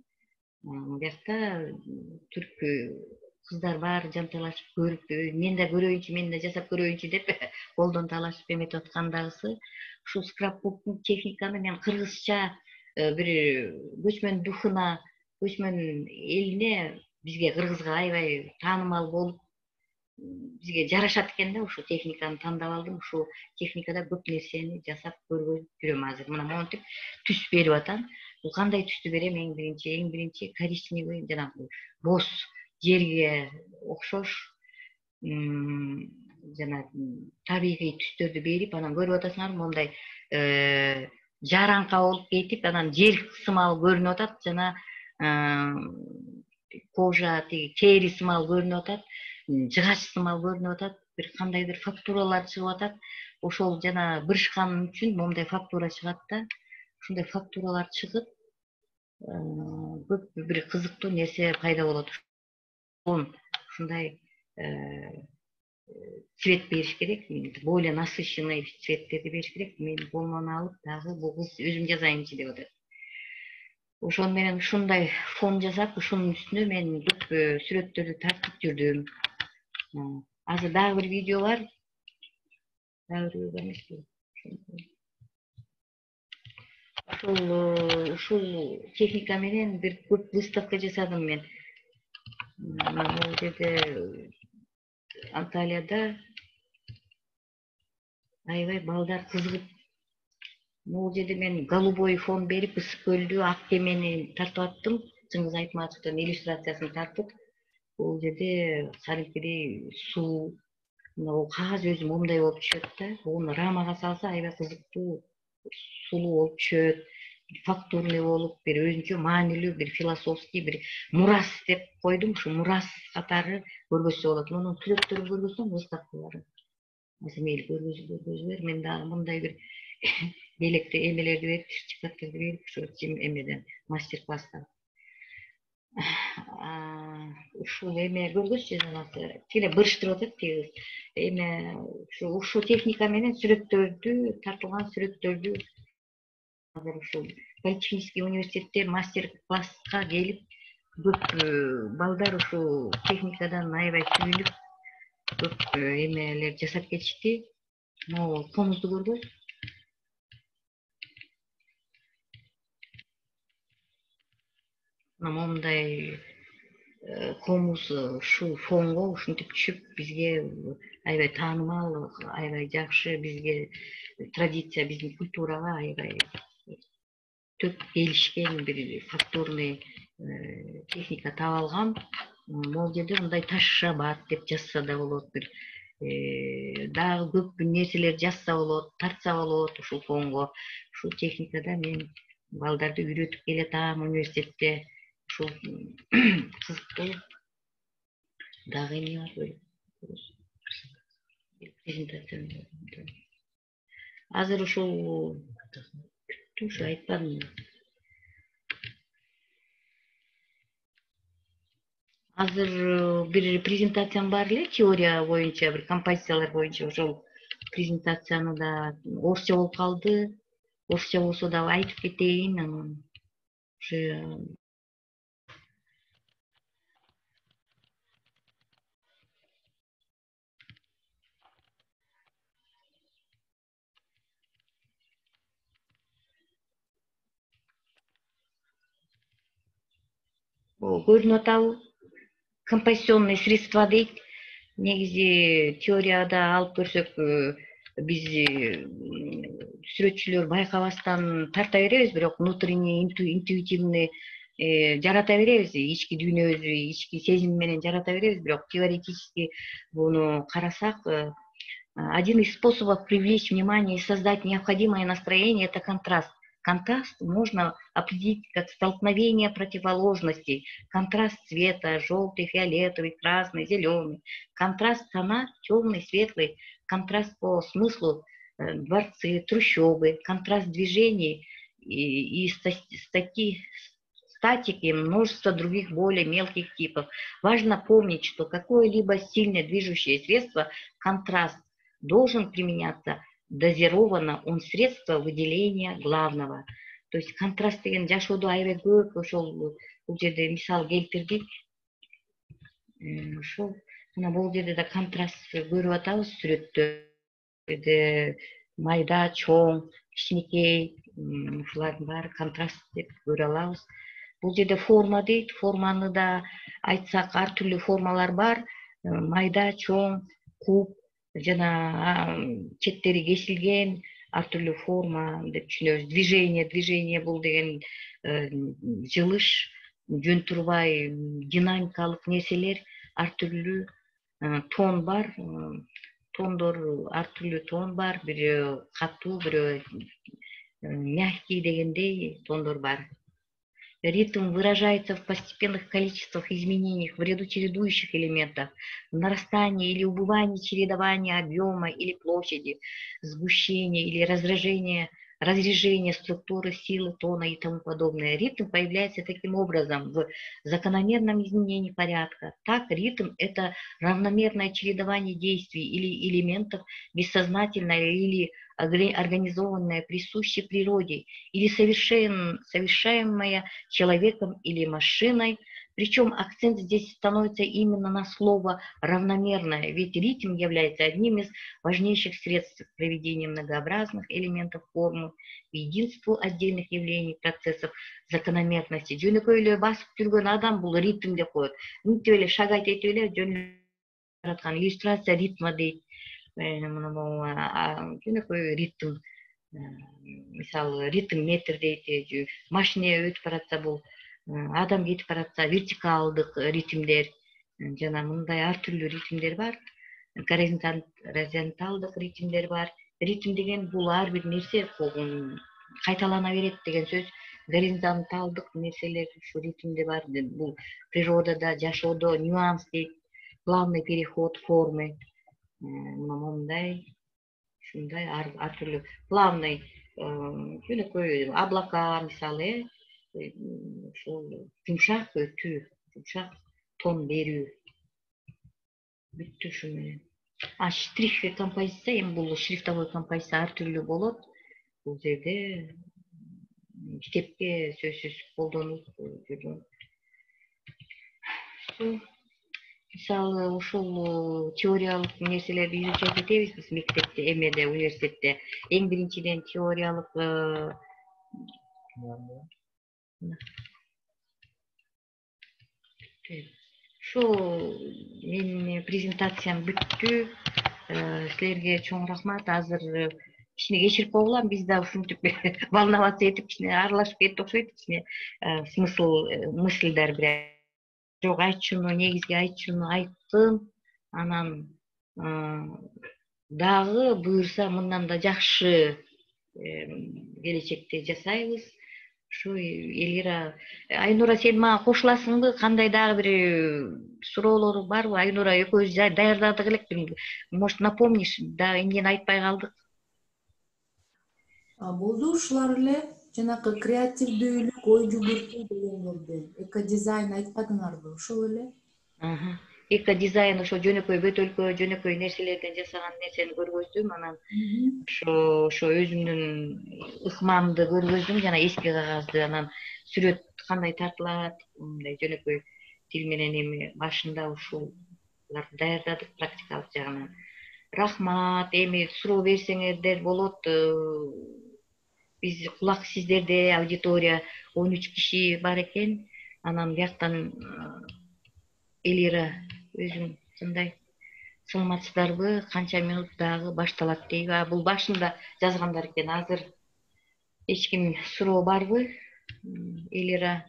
биякта түрк кыздар баары жанталашып көрүп, мен да көрөйүнчү, мен да жасап көрөйүнчү деп колдон талашып эметип аткандагысы. Ушул скрапбуктун техниканы мен кыргызча бир көчмөн духуна, көчмөн элине, бизге кыргызга аябай таанымал болуп, бизге жарашат экен да, ушул техниканы тандап алдым. Ушул техникада көп нерсени жасап көргөзүп жүрөм азыр. Мына монтип түс берип атам. Бул кандай түстү берем? Эң биринчи, эң биринчи коричневый, жанагы боз жерге окшош жана табигый түстөрдү берип, анан көрүп атасыңар, мондай жараңка болуп кетип, анан жер сымал көрүнүп атат, жана кожа, тиги тери сымал көрүнүп атат, жыгач сымал көрүнүп атат, бир кандайдыр фактуралар чыгып атат. Ошол жана бырышкан үчүн момундай фактура чыгат да. Ушундай фактуралар чыгып, көп бир кызыктуу нерсе пайда болот. Ушундай цвет бериш керек, более насыщенный цветтерди бериш керек. Мен колуман алып, дагы бул кыз өзүм жазайынчы деп атат. Ошон менен ушундай фон жасап, ушунун үстүнө мен көп сүрөттөрдү тартып жүрдүм. Азыр дагы бир видео бар. Дагы бир эмеспи? Ушул ушул техника менен бир көп выставка жасадым мен. Бул жерде Анталияда аябай балдар кызыгып. Бул жерде мен голубой фон берип, ысык көлдү, ак кемени тартып аттым. Чыңгыз Айтматовдун иллюстрациясын тартып. Бул жерде кадимкидей суу, мына кагаз өзү момундай болуп түшөт да. Буну рамага салса аябай кызыктуу, сулуу болуп түшөт. Фактурный болуп, бир өзүнчө маанилүү, бир философский, бир мурас деп койдум. Ушу мурас катары көргөзсө болот. Мунун сүрөттөрүн көргөзсөм, выставкаларын. Азыр мейли көргөзүлөр. Мен дагы мындай бир белекти эмелерди берип, сертификаттерди берип, ушу эмеден мастер-класстан. Ушул эме көргөзчү, жанагы тиги бырыштырып атат тиги. Эме ушул техника менен сүрөттөрдү, тартылган сүрөттөрдү азыр ушул Политехнический университетте мастер-класска келип, көп балдар ушул техникадан аябай түгүнүп, көп эмелер жасап кетишти. Могу комузду көргөз. Момундай комуз ушул фонго ушинтип түшүп, бизге аябай таанымал, аябай жакшы, бизге традиция, биздин культурага аябай төп келишкен бир фактурный техника таап алгам. Могул жерде мындай таш жабат деп жазса да болот, бир дагы көп нерселер жазса болот, тартса болот ушул фонго. Ушул техникада мен балдарды үйрөтүп келатам университетте. Ушул кызыктуу. Дагы эмне бар? Презентация. Азыр ушул ушу айтпадым. Азыр бир презентациям бар эле, теория боюнча, бир композициялар боюнча. Ошол презентацияны да орусча болуп калды. Орусча болсо да айтып кетейин. Анан ушу көрүнүп атабы? Композиционный средства дейт. Негизи теорияда алып көрсөк, биз сүрөтчүлөр байкабастан тарта беребиз, бирок внутренний интуитивный жарата беребиз, ички дүйнөбүздү, ички сезим менен жарата беребиз, бирок теоретически буну карасак, один из способов привлечь внимание и создать необходимое настроение — это контраст. Контраст можно определить как столкновение противоположностей. Контраст цвета: желтый, фиолетовый, красный, зеленый. Контраст тона: темный, светлый. Контраст по смыслу: дворцы, трущобы. Контраст движений и, и стати, статики, множество других более мелких типов. Важно помнить, что какое-либо сильное движущее средство, контраст, должен применяться дозированно, он средство выделения главного. То есть контраст деген жашоодо аябай көп, ошол бул жерде мисал келтирдик. Ошол мына бул жерде да контраст көрүп атабыз сүрөттө. Майда, чоң, кичинекей, ушулардын баары контраст деп көрө алабыз. Бул жерде форма дейт. Форманы да айтсак, ар түрлүү формалар бар. Майда, чоң, куб, жана четтери кесилген ар түрлүү форма деп түшүнөбүз. Движение, движение бул деген жылыш, жөн турбай динамикалык нерселер, ар түрлүү тон бар. Тондор, ар түрлүү тон бар. Бирөө катуу, бирөө мягкий дегендей тондор бар. Ритм выражается в постепенных количествах изменений в ряду чередующих элементов, в нарастании или убывании чередования объема или площади, сгущения или разрежения, разрежения структуры, силы, тона и тому подобное. Ритм появляется таким образом в закономерном изменении порядка. Так, ритм — это равномерное чередование действий или элементов, бессознательное или организованное, присущее природе, или совершен, совершаемое человеком или машиной. Причем акцент здесь становится именно на слово «равномерное», ведь ритм является одним из важнейших средств проведения многообразных элементов формы, единству отдельных явлений, процессов, закономерности. Жөнөкөй эле басып жүргөн адам бул ритм деп коет. Мынтип эле шагать этип эле жөн жараткан иллюстрация ритма дейт. Жөнөкөй ритм, мисалы ритм метр дейт. Машине өтүп баратса, бул адам кетип баратса, вертикалдык ритмдер, жана мындай ар түрлүү ритмдер бар. Горизонталдык ритмдер бар. Ритм деген бул ар бир нерсе кайталана берет деген сөз. Горизонталдык нерселер ушу ритмде бар. Бул природада, жашоодо нюанс дейт. Плавный переход формы. Мындай, ушундай ар түрлүү плавный, жөнөкөй облака мисалы, ушул жумшак өтүү, жумшак тон берүү. Бүттү ушу менен. А штрих композиция, эми бул шрифтовой композиция ар түрлүү болот. Бул жерде китепке сөзсүз колдонуп жүргөн. Мисалы, ушул теориялык нерселерди изучать этебиз биз мектепте, эмеде, университетте. Эң биринчиден теориялык Ушул менин презентациям бүттү. Силерге чоң рахмат. Азыр кичине кечирип койгула, биз да ушинтип волноваться этип кичине аралашып кетти окшойт, кичине смысл, мысльдар бир. Жок, айтчуну, негизги айтчуну айттым. Анан дагы буюрса мындан да жакшы келечекте жасайбыз. Ушу Элира, Айнура, сен мага кошуласыңбы? Кандай дагы бир суроолор барбы? Айнура экөөбүз даярдадык элекпи? Может, напомнишь? Дагы эмнени айтпай калдык? Болду ушулар эле. Жанакы креативдүүлүк, ой жүгүртүү дегендерди, экодизайн айтпадыңарбы? Ошол эле. Эко-дизайн ошо жөнөкөй бөтөлкө, жөнөкөй нерселерден жасаган нерсени көргөздүм. Анан ошо ошо өзүмдүн ыкмамды көргөздүм, жана эски кагазды. Анан сүрөт кандай тартылат, мындай жөнөкөй тил менен эми башында ушуларды даярдадык практикалык жагынан. Рахмат, эми суроо берсеңердер болот. Биз кулак сиздерде аудитория он үч киши бар экен. Анан бияктан Элира өзүң кандай саламатсыздарбы? Канча минут дагы башталат дейби? Бул башында жазгандар экен. Азыр эч ким суроо барбы? Элира.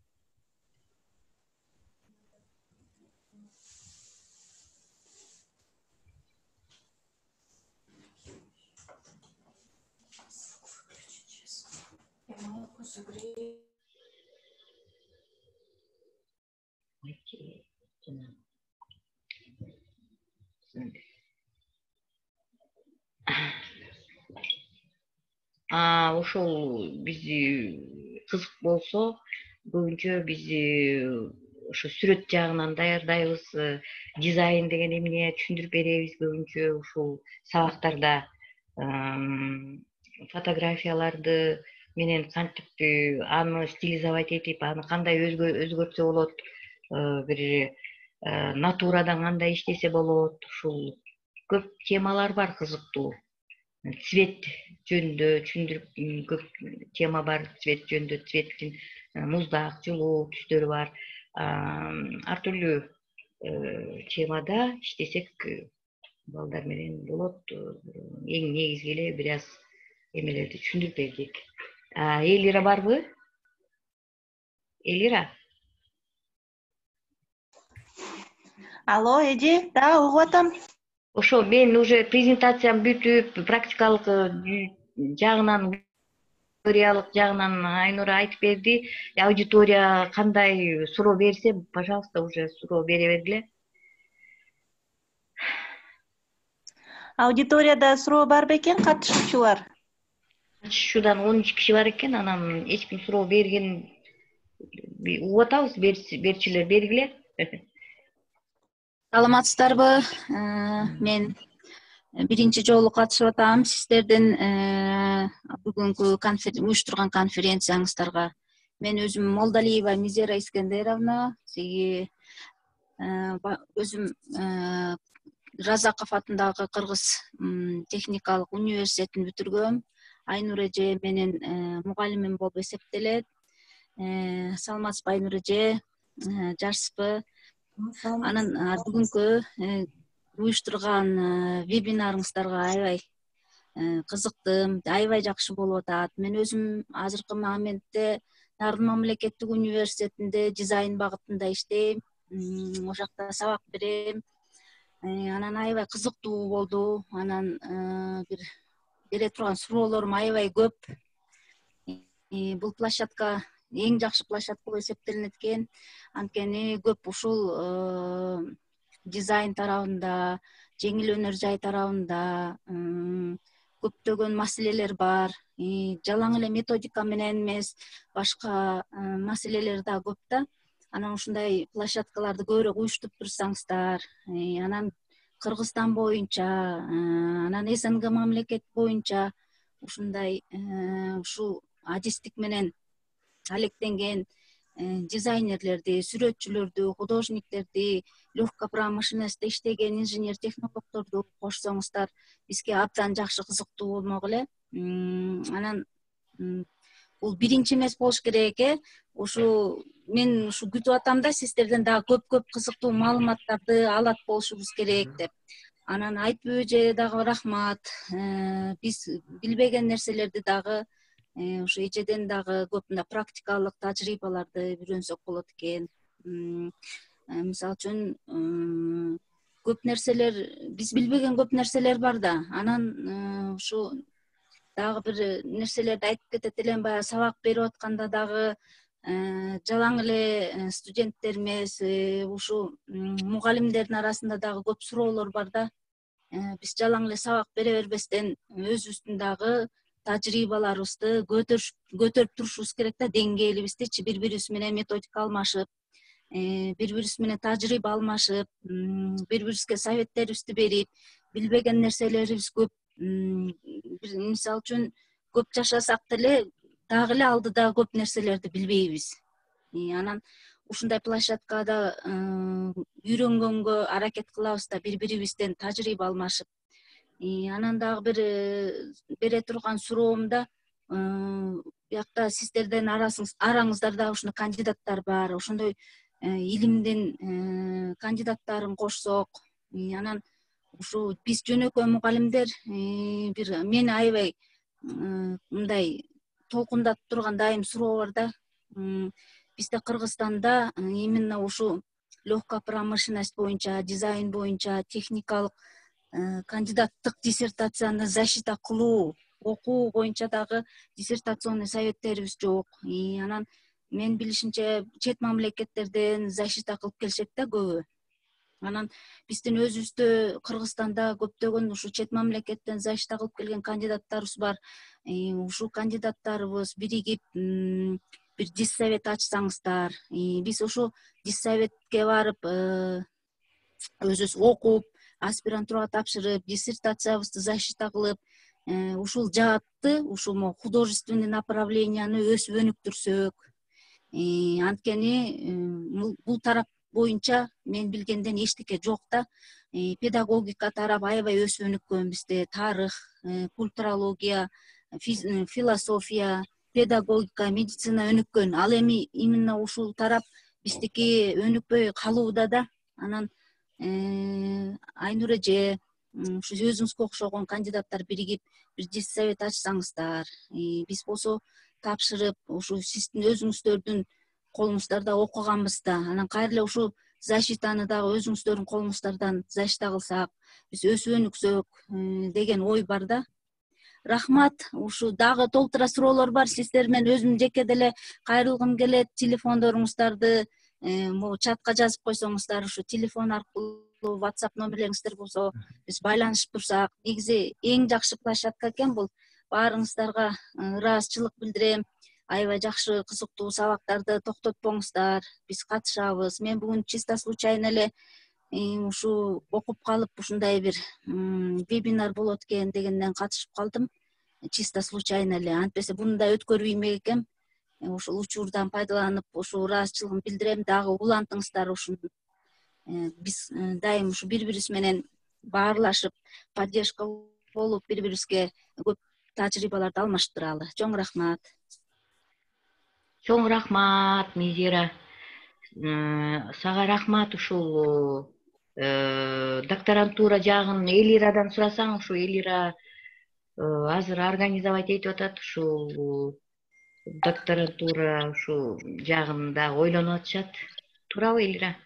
Ошол бизди кызык болсо, көбүнчө биз ошо сүрөт жагынан даярдайбыз. Дизайн деген эмне түшүндүрүп беребиз көбүнчө ушул сабактарда. Фотографияларды менен кантип аны стилизовать этип, аны кандай өзгөртсө болот, бир натурадан кандай иштесе болот. Ушул көп темалар бар кызыктуу. Цвет жөнүндө түшүндүрүп көп тема бар. Цвет жөнүндө, цветтин муздак, жылуу түстөрү бар. Ар түрлүү темада иштесек балдар менен болот. Эң негизги эле бир аз эмелерди түшүндүрүп бердик. Элира барбы? Элира? Алло, Эди, да, угуп атам. Ошо мен уже презентациям бүтүп, практикалык жагынан, теориялык жагынан Айнура айтып берди. Аудитория кандай суроо берсе, пожалуйста, уже суроо бере бергиле. Аудиторияда суроо бар бекен, катышуучулар? Катышуучудан он үч киши бар экен, анан эч ким суроо берген угуп атабыз, берчилер бергиле. Саламатсыздарбы? Мен биринчи жолу катышып атам сиздердин бүгүнкү уюштурган конференцияңыздарга. Мен өзүм Молдалиева Мизера Искендеровна, сиги өзүм Разаков атындагы Кыргыз техникалык университетин бүтүргөм. Айнура эже менин мугалимим болуп эсептелет. Саламатсызбы Айнура эже? Жакшысызбы? Анан бүгүнкү уюштурган вебинарыңыздарга аябай кызыктым, аябай жакшы болуп атат. Мен өзүм азыркы моментте Нарын мамлекеттик университетинде дизайн багытында иштейм. Ошол жакта сабак берем. Анан аябай кызыктуу болду. Анан бир бере турган суроолорум аябай көп. Бул площадка эң жакшы площадка болуп эсептелинет экен. Анткени көп ушул дизайн тарабында, жеңил өнөр жай тарабында көптөгөн маселелер бар. Жалаң эле методика менен эмес, башка маселелер да көп да. Анан ушундай площадкаларды көбүрөөк уюштуруп турсаңыздар, анан Кыргызстан боюнча, анан СНГ мамлекет боюнча ушундай ушул адистик менен алектенген дизайнерлерди, сүрөтчүлөрдү, художниктерди, легкой промышленностьта иштеген инженер технологдорду кошсоңуздар, бизге абдан жакшы кызыктуу болмок эле. Анан бул биринчи эмес болуш керек э. Ушу мен ушу күтүп атам да, сиздерден дагы көп-көп кызыктуу маалыматтарды алат болушубуз керек деп. Анан айтып эже дагы рахмат. Биз билбеген нерселерди дагы ушу эжеден дагы көп мындай практикалык тажрыйбаларды үйрөнсөк болот экен. Мисалы үчүн көп нерселер, биз билбеген көп нерселер бар да. Анан ушу дагы бир нерселерди айтып кетет элем, баягы сабак берип атканда дагы жалаң эле студенттер эмес, ушу мугалимдердин арасында дагы көп суроолор бар да. Биз жалаң эле сабак бере бербестен өзүбүздүн дагы тажрыйбаларыбызды көтөрүп турушубуз керек да, деңгээлибиздичи бири бирибиз менен методика алмашып, бири бирибиз менен тажрыйба алмашып, бири бирибизге советтерибизди берип, билбеген нерселерибиз көп. Мисалы үчүн көп жашасак деле дагы эле алдыда көп нерселерди билбейбиз. Анан ушундай площадкада үйрөнгөнгө аракет кылабыз да, бири бирибизден тажрыйба алмашып. Анан дагы бир бере турган суроом да, биякта сиздердин араңыздарда ушуну кандидаттар бар, ошондой илимдин кандидаттарын кошсок, анан ушу биз жөнөкөй мугалимдер бир мени аябай мындай толкундатып турган дайым суроо бар да. Бизде Кыргызстанда именно ушу легкая промышленность боюнча, дизайн боюнча техникалык кандидаттык диссертацияны защита кылуу, окуу боюнча дагы диссертационный советтерибиз жок. Анан мен билишимче чет мамлекеттерден защита кылып келишет да көбү. Анан биздин өзүбүздө Кыргызстанда көптөгөн ушу чет мамлекеттен защита кылып келген кандидаттарыбыз бар. Ушул кандидаттарыбыз биригип бир диссовет ачсаңыздар, биз ушу диссоветке барып өзүбүз окуп, аспирантурага тапшырып, диссертациябызды защита кылып, ушул жаатты, ушул художественный направленияны өсүп өнүктүрсөк, анткени бул тарап боюнча мен билгенден эчтеке жок да. Педагогика тарап аябай өсүп өнүккөн бизде, тарых, культурология, философия, педагогика, медицина өнүккөн. Ал эми именно ушул тарап биздики өнүкпөй калууда да. Анан Айнур эже, ушу өзүңүзгө окшогон кандидаттар биригип бир диссовет ачсаңыздар, биз болсо тапшырып, ушу сиздин өзүңүздөрдүн колуңуздарда окуганбыз да, анан кайра эле ушул защитаны дагы өзүңүздөрдүн колуңуздардан защита кылсак, биз өсүп өнүксөк деген ой бар да. Рахмат. Ушу дагы толтура суроолор бар. Сиздер менен өзүм жеке деле кайрылгым келет. Телефондоруңуздарды могу чатка жазып койсоңуздар, ушу телефон аркылуу WhatsApp номерлериңиздер болсо, биз байланышып турсак, негизи эң жакшы площадка экен бул. Баарыңыздарга ыраазычылык билдирем. Аябай жакшы, кызыктуу сабактарды токтотпоңуздар. Биз катышабыз. Мен бүгүн чисто случайно эле ушу окуп калып, ушундай бир вебинар болот экен дегенден катышып калдым. Чисто случайно эле. Антпесе мындай өткөрүп иймек экем. Ушул учурдан пайдаланып, ушу ыраазычылыгымды билдирем. Дагы улантыңыздар ушуну. Биз дайым ушу бири-бирибиз менен баарлашып, поддержка болуп, бири-бирибизге көп тажрыйбаларды алмаштыралы. Чоң рахмат. Чоң рахмат, Мизира. Сага рахмат. Ушул докторантура жагын Элирадан сурасаң, ушу Элира азыр организовать этип атат. Ушул докторантура ушу жагында ойлонуп атышат. Туурабы, Элира?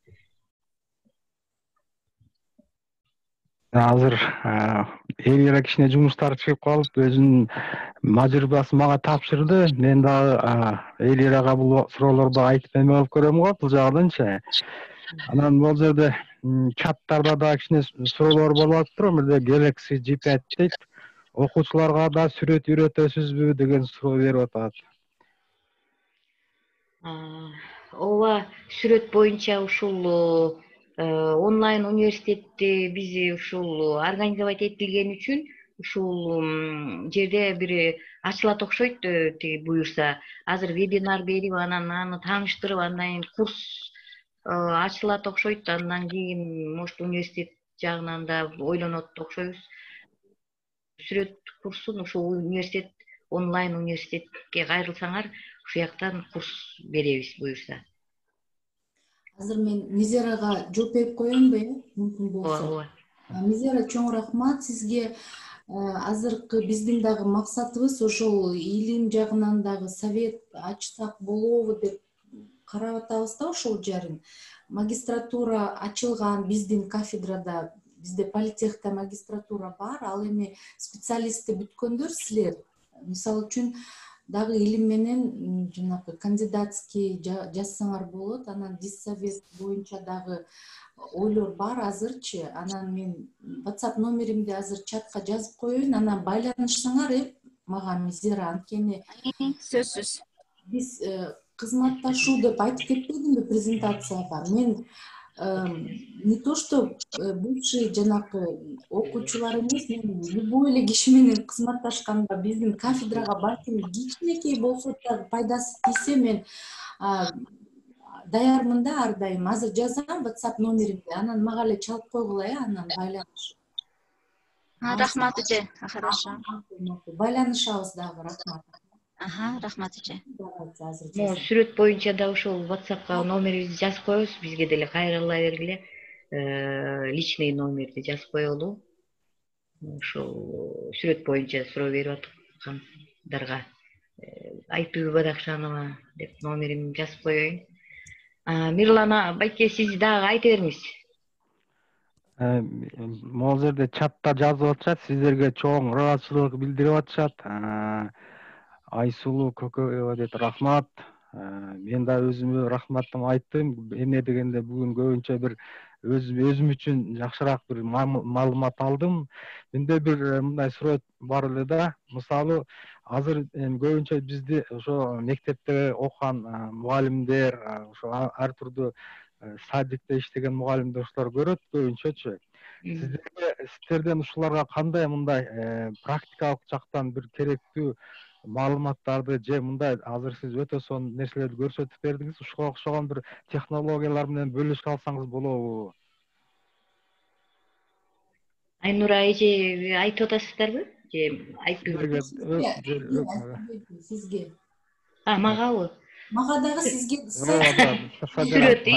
Азыр Элира кичине жумуштары чыгып калып, өзүнүн мажырбасын мага тапшырды. Мен дагы Элирага бул суроолорду айтып эме кылып көрөм го, бул жагданчы. Анан бул жерде чаттарда да кичине суроолор болуп атыптыр. Бирде Galaxy G пять дейт. Окуучуларга да сүрөт үйрөтөсүзбү деген суроо берип атат. Ооба, сүрөт боюнча ушул онлайн университетти биз ушул организовать этилген үчүн ушул жерде бир ачылат окшойт, тиги буюрса. Азыр вебинар берип, анан аны тааныштырып, андан кийин курс ачылат окшойт. Андан кийин может университет жагынан да ойлонот окшойбуз. Сүрөт курсун ушул университет, онлайн университетке кайрылсаңар, ушул жактан курс беребиз буюрса. Азыр мен Мизерага жооп берип коеюнбу, э? Мүмкүн болсо. Мизера, чоң рахмат сизге. Азыркы биздин дагы максатыбыз ошол илим жагынан дагы совет ачсак болобу деп карап атабыз да ошол жарын. магистратура ачылган биздин кафедрада, бизде политехта магистратура бар, ал эми специалистти бүткөндөр силер мисалы үчүн дагы илим менен жанагы кандидатский жазсаңар болот, анан диссовет боюнча дагы ойлор бар азырчы. Анан мен WhatsApp номеримди азыр чатка жазып коеюн, анан байланышсаңар эп мага Мизера, анткени сөзсүз биз кызматташуу деп айтып кетпедимби презентацияда. Мен не то что бывший жанакы окуучулар эмес, мен любой эле киши менен кызматташканда биздин кафедрага балким кичинекей болсо да пайдасы тийсе, мен даярмын да ар дайым. Азыр жазам WhatsApp номеримди, анан мага эле чалып койгула, э, анан байланыш. Рахмат эже. Хорошо. Байланышабыз дагы, рахмат. Аха, рахмат эже. Могу сүрөт боюнча да ушул WhatsAppка номерибизди жазып коебуз, бизге деле кайрыла бергиле. Личный номерди жазып коелу. Ушул сүрөт боюнча суроо берип аткандарга Айтуу Бадакшанова деп номеримди жазып коеюн. Мирлан байке, сиз дагы айта бериңиз. Могул жерде чатта жазып атышат, сиздерге чоң ыраазычылык билдирип атышат. Айсулуу Көкөева дейт, рахмат. Мен да өзүмө рахматымды айттым. Эмне дегенде бүгүн көбүнчө бир өзүм өзүм үчүн жакшыраак бир маалымат алдым. Менде бир мындай суроо бар эле да. Мисалы, азыр көбүнчө бизди ошо мектепте окуган мугалимдер, ошо ар түрдүү садикте иштеген мугалимдоштор көрөт көбүнчөчү. Сиздерге сиздерден ушуларга кандай мындай практикалык жактан бир керектүү маалыматтарды же мындай азыр сиз өтө сонун нерселерди көрсөтүп бердиңиз, ушуга окшогон бир технологиялар менен бөлүшүп алсаңыз болобу? Айнура эже айтып атасыздарбы? Же айтпайбы? Сизге. А, магабы? Мага дагы сизге сүрөт.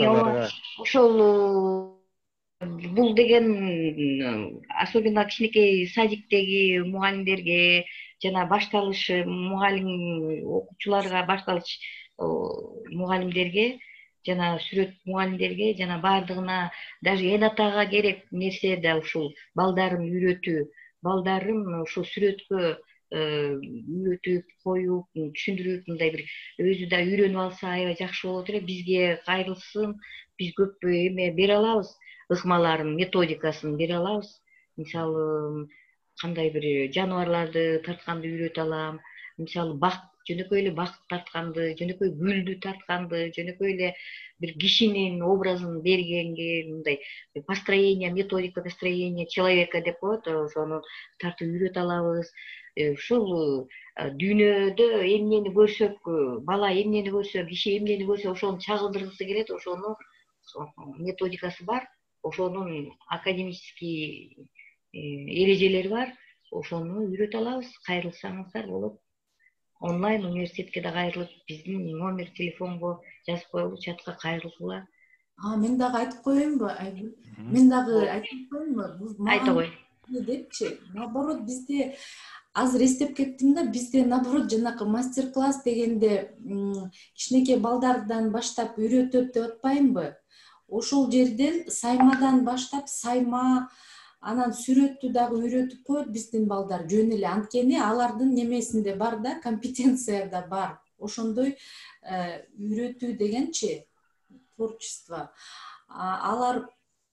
Ошол бул деген особенно кичинекей садиктеги мугалимдерге жана башталыш мугалим окуучуларга, башталыш мугалимдерге жана сүрөт мугалимдерге жана баардыгына, даже эн атага керек нерсе да ушул балдарын үйрөтүү. Балдарын ушул сүрөткө үйрөтүп коюп, түшүндүрүп, мындай бир өзү да үйрөнүп алса аябай жакшы болот эле. Бизге кайрылсын, биз көп эме бере алабыз, ыкмаларын, методикасын бере алабыз. Мисалы, кандай бир жаныбарларды тартканды үйрөтө алам. Мисалы, бак, жөнөкөй эле бак тартканды, жөнөкөй гүлдү тартканды, жөнөкөй эле бир кишинин образын бергенге, мындай построение, методика построения человека деп коет, ошону тартып үйрөтө алабыз. Ушул дүйнөдө эмнени көрсөк, бала эмнени көрсө, киши эмнени көрсө, ошону чагылдыргысы келет, ошону методикасы бар, ошонун академический эрежелери бар, ошону үйрөтө алабыз. Кайрылсаңыздар болот. Онлайн университетке да кайрылып, биздин номер телефонго жазып коелу, чатка кайрылгыла. А, мен дагы айтып коеюнбу, Айгүл? Мен дагы айтып коеюнбу? Айта кой. Депчи, наоборот, бизде азыр эстеп кеттим да, бизде наоборот жанакы мастер-класс дегенде кичинекей балдардан баштап үйрөтөт деп атпаймынбы? Ошол жерден саймадан баштап сайма, анан сүрөттү дагы үйрөтүп коет биздин балдар жөн эле. Анткени алардын немесинде бар да, компетенцияда бар. Ошондой үйрөтүү дегенчи, творчество. Алар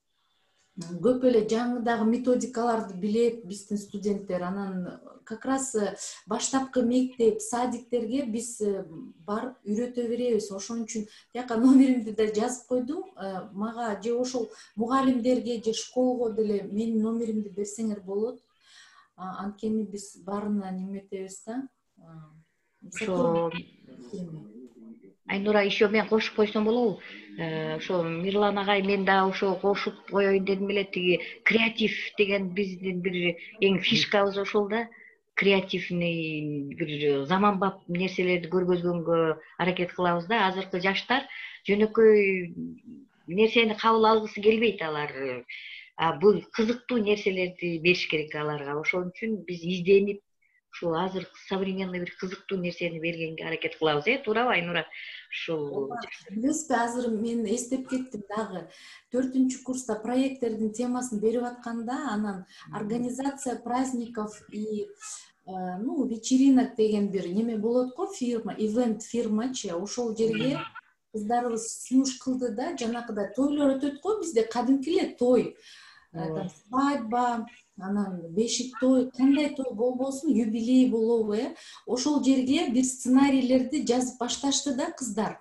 көп эле жаңы дагы методикаларды билет биздин студенттер. Анан как раз баштапкы мектеп, садиктерге биз барып үйрөтө беребиз. Ошон үчүн тияка номеримди да жазып койдум. Мага же ошол мугалимдерге же школго деле менин номеримди берсеңер болот. Анткени биз баарына неметебиз да. Ошо Айнура, еще мен кошуп койсом болобу? Ошо Мирлан агай, мен да ошо кошуп коеюн дедим эле. Тиги креатив деген биздин бир эң фишкабыз ошол да. Креативный бир заманбап нерселерди көргөзгөнгө аракет кылабыз да. Азыркы жаштар жөнөкөй нерсени кабыл алгысы келбейт алар. Бул кызыктуу нерселерди бериш керек аларга. Ошон үчүн биз изденип ушул азыр современный бир кызыктуу нерсени бергенге аракет кылабыз, э, туурабы Айнура? Ушул Билесизби, азыр мен эстеп кеттим дагы. Төртүнчү курста проекттердин темасын берип атканда, анан организация праздников и ну, вечеринок деген бир неме болот го, фирма, ивент фирмачы, ошол жерге кыздарыбыз сунуш кылды да, жанакыда тойлор өтөт го бизде, кадимки эле той. Там свадьба, анан бешик той, кандай той болбосун, юбилей болобу, э. Ошол жерге бир сценарийлерди жазып башташты да кыздар.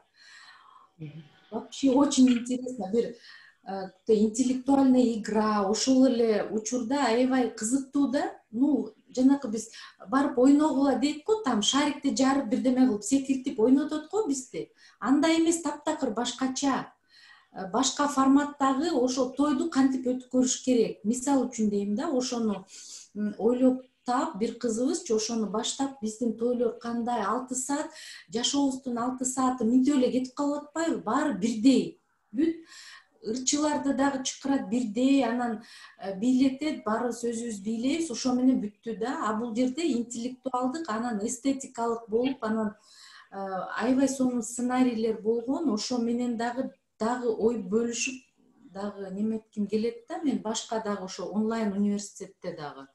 Вообще очень интересно, бир интеллектуальная игра, ошол эле учурда аябай кызыктуу да. Ну, жанакы биз барып ойногула дейт го, там шарикти жарып бирдеме кылып секиртип ойнотот го бизди. Андай эмес, таптакыр башкача. Башка форматтагы ошол тойду кантип өткөрүш керек. Мисал үчүн дейм да, ошону ойлоп таап, бир кызыбызчы ошону баштап, биздин тойлор кандай алты саат, жашообуздун алты сааты мүнтүп эле кетип калып атпайбы? Баары бирдей. Бүт ырчыларды дагы чакырат бирдей, анан бийлетет, баарыбыз өзүбүз бийлейбиз, ошо менен бүттү да. А бул жерде интеллектуалдык, анан эстетикалык болуп, анан аябай сонун сценарийлер болгон, ошо менен дагы дагы ой бөлүшүп дагы неметким келет да, мен башка дагы ошо онлайн университетте дагы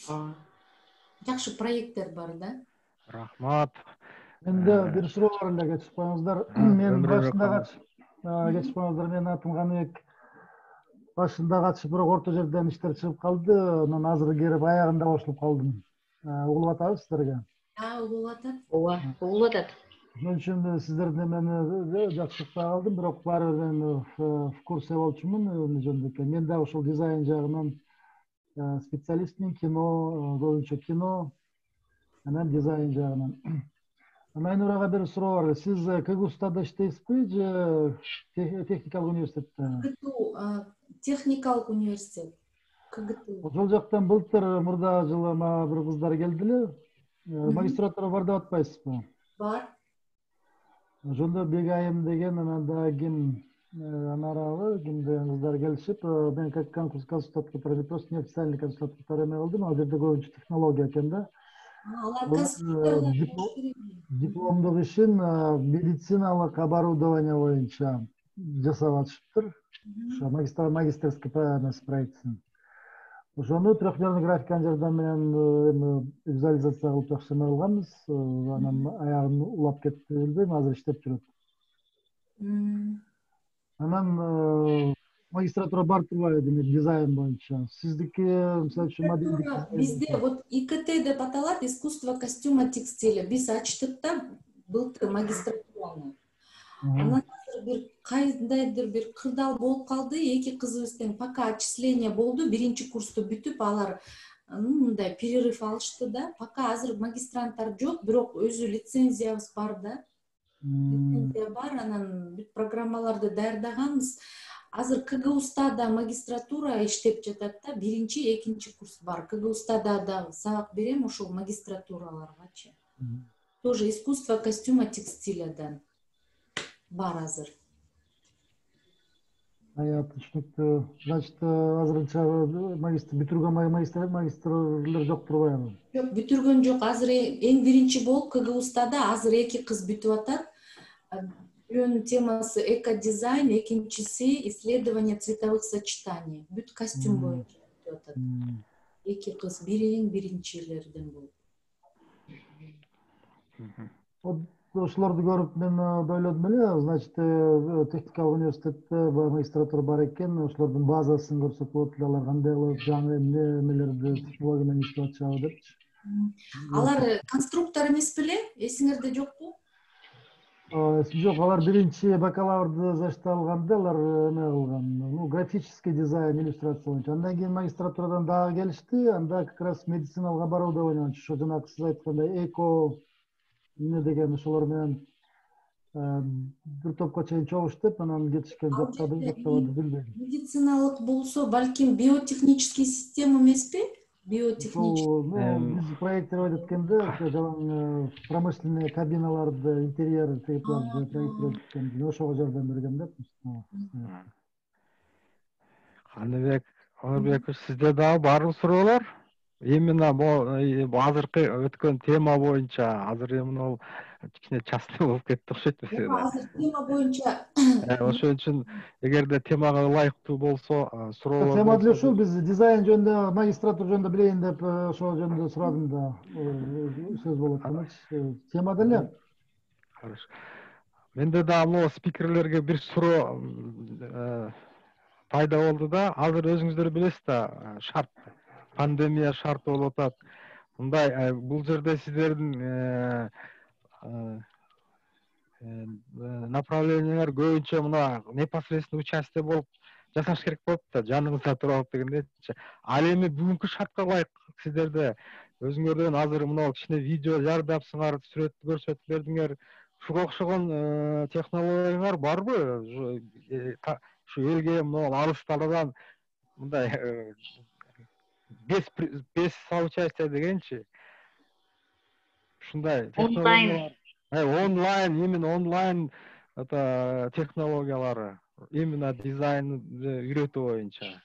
жакшы проекттер бар да. Рахмат. Менде бир суроо бар эле, кечип коюңуздар. Мен башында катышып, кечип коюңуздар, менин атым Каныбек. Башында катышып, бирок орто жерден иштер чыгып калды, анан азыр келип аягында кошулуп калдым. Угулуп атабы сиздерге? А, угулуп атат. ооба, угулуп атат. Ошон үчүн сиздердин эмени жакшы укпай калдым, бирок баары бир мен в курсе болчумун эмне жөнүндө экен. Мен да ошол дизайн жагынан специалистмин, кино, көбүнчө кино, анан дизайн жагынан. Айнурага бир суроо бар. Сиз КГУстада иштейсизби же техникалык университетте? КГТУ, техникалык университет. КГТУ. Ошол жактан былтыр мурда жылы мага бир кыздар келди эле. Магистратура бар деп атпайсызбы? Бар. Ошондо Бегайым деген, анан да ким анарабы, ким деген кыздар келишип, мен как консультантка, просто неофициальный консультантка эме кылдым, ал жерде көбүнчө технология экен да. Дипломдук ишин медициналык оборудование боюнча жасап атышыптыр. Ошо магистерский проектин. Ошону трехмерный графиканын жардамы менен визуализация кылып жакшы эме кылганбыз. Анан аягын улап кетти, билбейм, азыр иштеп жүрөт. Анан магистратура бар турбайбы, демек дизайн боюнча. Сиздики, мисалы үчүн, модельдик бизде вот ИКТ деп аталат, искусство костюма текстиля. Биз ачтык да былтыр магистратураны. Анан бир кайдайдыр бир кырдаал болуп калды, эки кызыбыз тең пока отчисление болду, биринчи курсту бүтүп, алар мындай перерыв алышты да. Пока азыр магистранттар жок, бирок өзү лицензиябыз бар да. Лицензия бар, анан бүт программаларды даярдаганбыз. Азыр КГУста да магистратура иштеп жатат да, биринчи, экинчи курс бар. КГУста да сабак берем ошол магистратураларгачы. Тоже искусство костюма текстилядан бар азыр. Ая, түшүнүктүү. Значит, азырынча магистр бүтүргөн магистрлер жок турбайбы? Жок, бүтүргөн жок. Азыр эң биринчи болуп КГУста да азыр эки кыз бүтүп атат. Бирөөнүн темасы экодизайн, экинчиси исследование цветовых сочетаний. Бүт костюм боюнча бүтүп атат. Эки кыз, бири эң биринчилерден болуп. Ошолорду көрүп мен ойлодум эле, значит, техникалык университетте магистратура бар экен, ошолордун базасын көрсөк болот эле, алар кандай кылып жаңы эмелерди технология менен иштеп атышабы депчи. Алар конструктор эмес беле? Эсиңерде жокпу? Жок, алар биринчи бакалаврды зачта алганда алар эме кылган, ну, графический дизайн, иллюстрация боюнча. Андан кийин магистратурадан дагы келишти, анда как раз медициналык оборудование боюнча, ошо жанагы сиз айткандай эко эмне деген ошолор менен бир топко чейин чогуштуп, анан кетишкен, жактады, жактабады, билбейм. Медициналык болсо, балким биотехнический система эмеспи? Биотехнический. Биз проекттер ойдоп эткенде, жалаң промышленный кабиналарды, интерьер тегипларды проекттер ойдоп эткенде, ошого жардам берген деп. Каныбек, Каныбек, сизде дагы барбы суроолор? именно бул азыркы өткөн тема боюнча азыр эми бул кичине частный болуп кетти окшойт Эми бизге. азыр тема боюнча Ошон үчүн эгерде темага ылайыктуу болсо, суроолор Тема деле болсо ушул, биз дизайн жөнүндө, магистратура жөнүндө билейин деп ошол жөнүндө сурадым да. Сөз болуп аткандачы. Тема деле. Хорошо. Менде да могу спикерлерге бир суроо пайда болду да. Азыр өзүңүздөр билесиз да, шарт, пандемия шарты болуп атат. Мындай бул жерде сиздердин направлениялар көбүнчө мына непосредственно участие болуп жасаш керек болот да, жаныңызда туруп алып дегендейчи. Ал эми бүгүнкү шартка ылайык сиздерде өзүңөрдөн азыр мына кичине видео жардапсыңар, сүрөттү көрсөтүп бердиңер. Ушуга окшогон технологиялар барбы? Ушу элге мына алыстардан мындай без без соучастия дегенчи. Ушундай технологиялар онлайн, именно онлайн это технологиялары, именно дизайн үйрөтүү боюнча.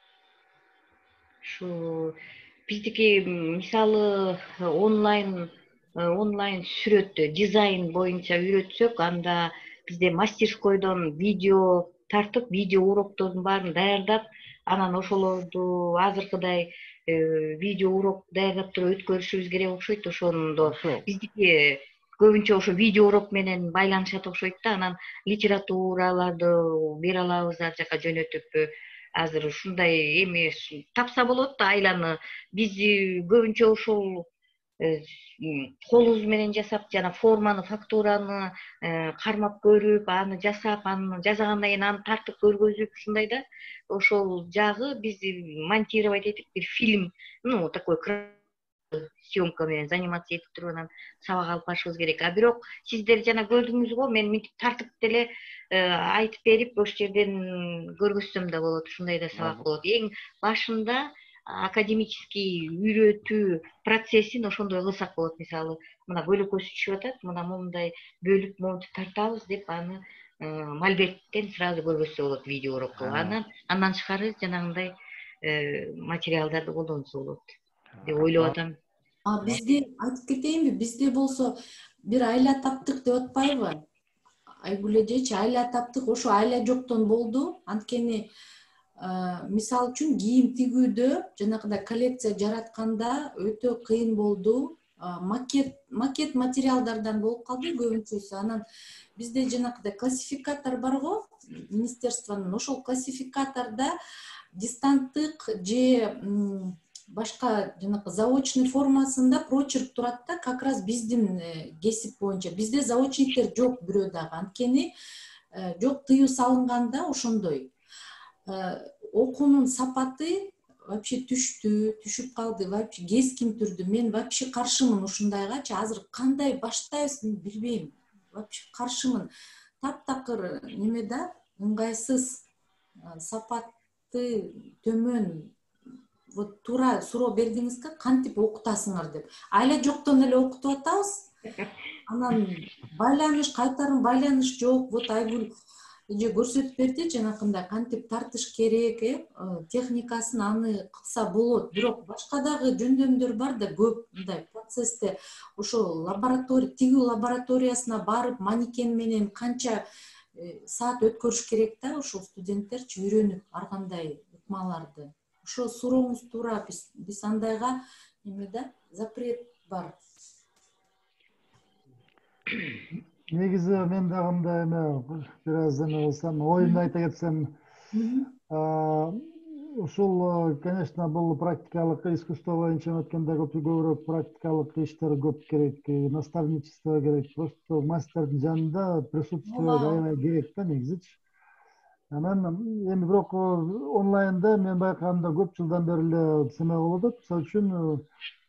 Ушу биздики мисалы онлайн онлайн сүрөттү дизайн боюнча үйрөтсөк, анда бизде мастерскойдон видео тартып, видео уроктордун баарын даярдап, анан ошолорду азыркыдай видео урок даярдап туруп өткөрүшүбүз керек окшойт. Ошондо биздики көбүнчө ошо видео урок менен байланышат окшойт да. Анан литератураларды бере алабыз ар жака жөнөтүп. Азыр ушундай эми тапса болот да айланы. Биз көбүнчө ошол колубуз менен жасап, жана форманы, фактураны кармап көрүп, аны жасап, аны жасагандан кийин аны тартып көргөзүп, ушундай да. Ошол жагы биз монтировать этип бир фильм, ну, такой съемка менен заниматься этип туруп анан сабак алып барышыбыз керек. А бирок сиздер жана көрдүңүз го, мен мынтип тартып деле айтып берип, ошол жерден көргөзсөм да болот. Ушундай да сабак болот. Эң башында академический үйрөтүү процессин ошондой кылсак болот. Мисалы, мына бөлөкөсү түшүп атат, мына момундай бөлүп монтип тартабыз деп аны мольберттен сразу көргөзсө болот видео урокко. Анан андан тышкары жанагындай материалдарды колдонсо болот деп ойлоп атам. А бизде айтып кетейинби? Бизде болсо бир айла таптык деп атпайбы? Айгүл эжечи, айла таптык, ошо айла жоктон болду. Анткени мисалы үчүн кийим тигүүдө, жанагындай коллекция жаратканда өтө кыйын болду. Макет макет материалдардан болуп калды көбүнчөсү. Анан бизде жанагындай классификатор бар го, министерствонун. Ошол классификаторда дистанттык же башка жанагы заочный формасында прочерк турат да, как раз биздин кесип боюнча. Бизде заочниктер жок бирөө дагы. Анткени жок, тыюу салынган да ошондой. Окуунун сапаты вообще түштү, түшүп калды, вообще кескин түрдү. Мен вообще каршымын ушундайгачы. Азыр кандай баштайбыз билбейм. Вообще каршымын. Таптакыр неме да, ыңгайсыз, сапаты төмөн. Вот туура суроо бердиңизге, кантип окутасыңар деп. Айла жоктон эле окутуп атабыз. Анан байланыш, кайтарым байланыш жок. Вот Айгүл эже көрсөтүп берди, жанакындай кантип тартыш керек, техникасын аны кылса болот. Бирок башка дагы жөндөмдөр бар да, көп мындай процессте. Ошо лаборатория, тигүү лабораториясына барып, манекен менен канча саат өткөрүш керек да, ошол студенттерчи үйрөнүп ар кандай ыкмаларды. Ошо сурооңуз туура, биз биз андайга неме да, запрет бар. Негизи мен дагы мындай эме бир аз эме кылсам, оюмду айта кетсем, ушул, конечно, бул практикалык искусство боюнча өткөндө көбүрөөк практикалык иштер көп керек, наставничество керек, просто мастердин жанында присутствие аябай керек да негизичи. Анан эми бирок онлайнда мен байкаганда көп жылдан бери эле эме болуп атат. Мисалы үчүн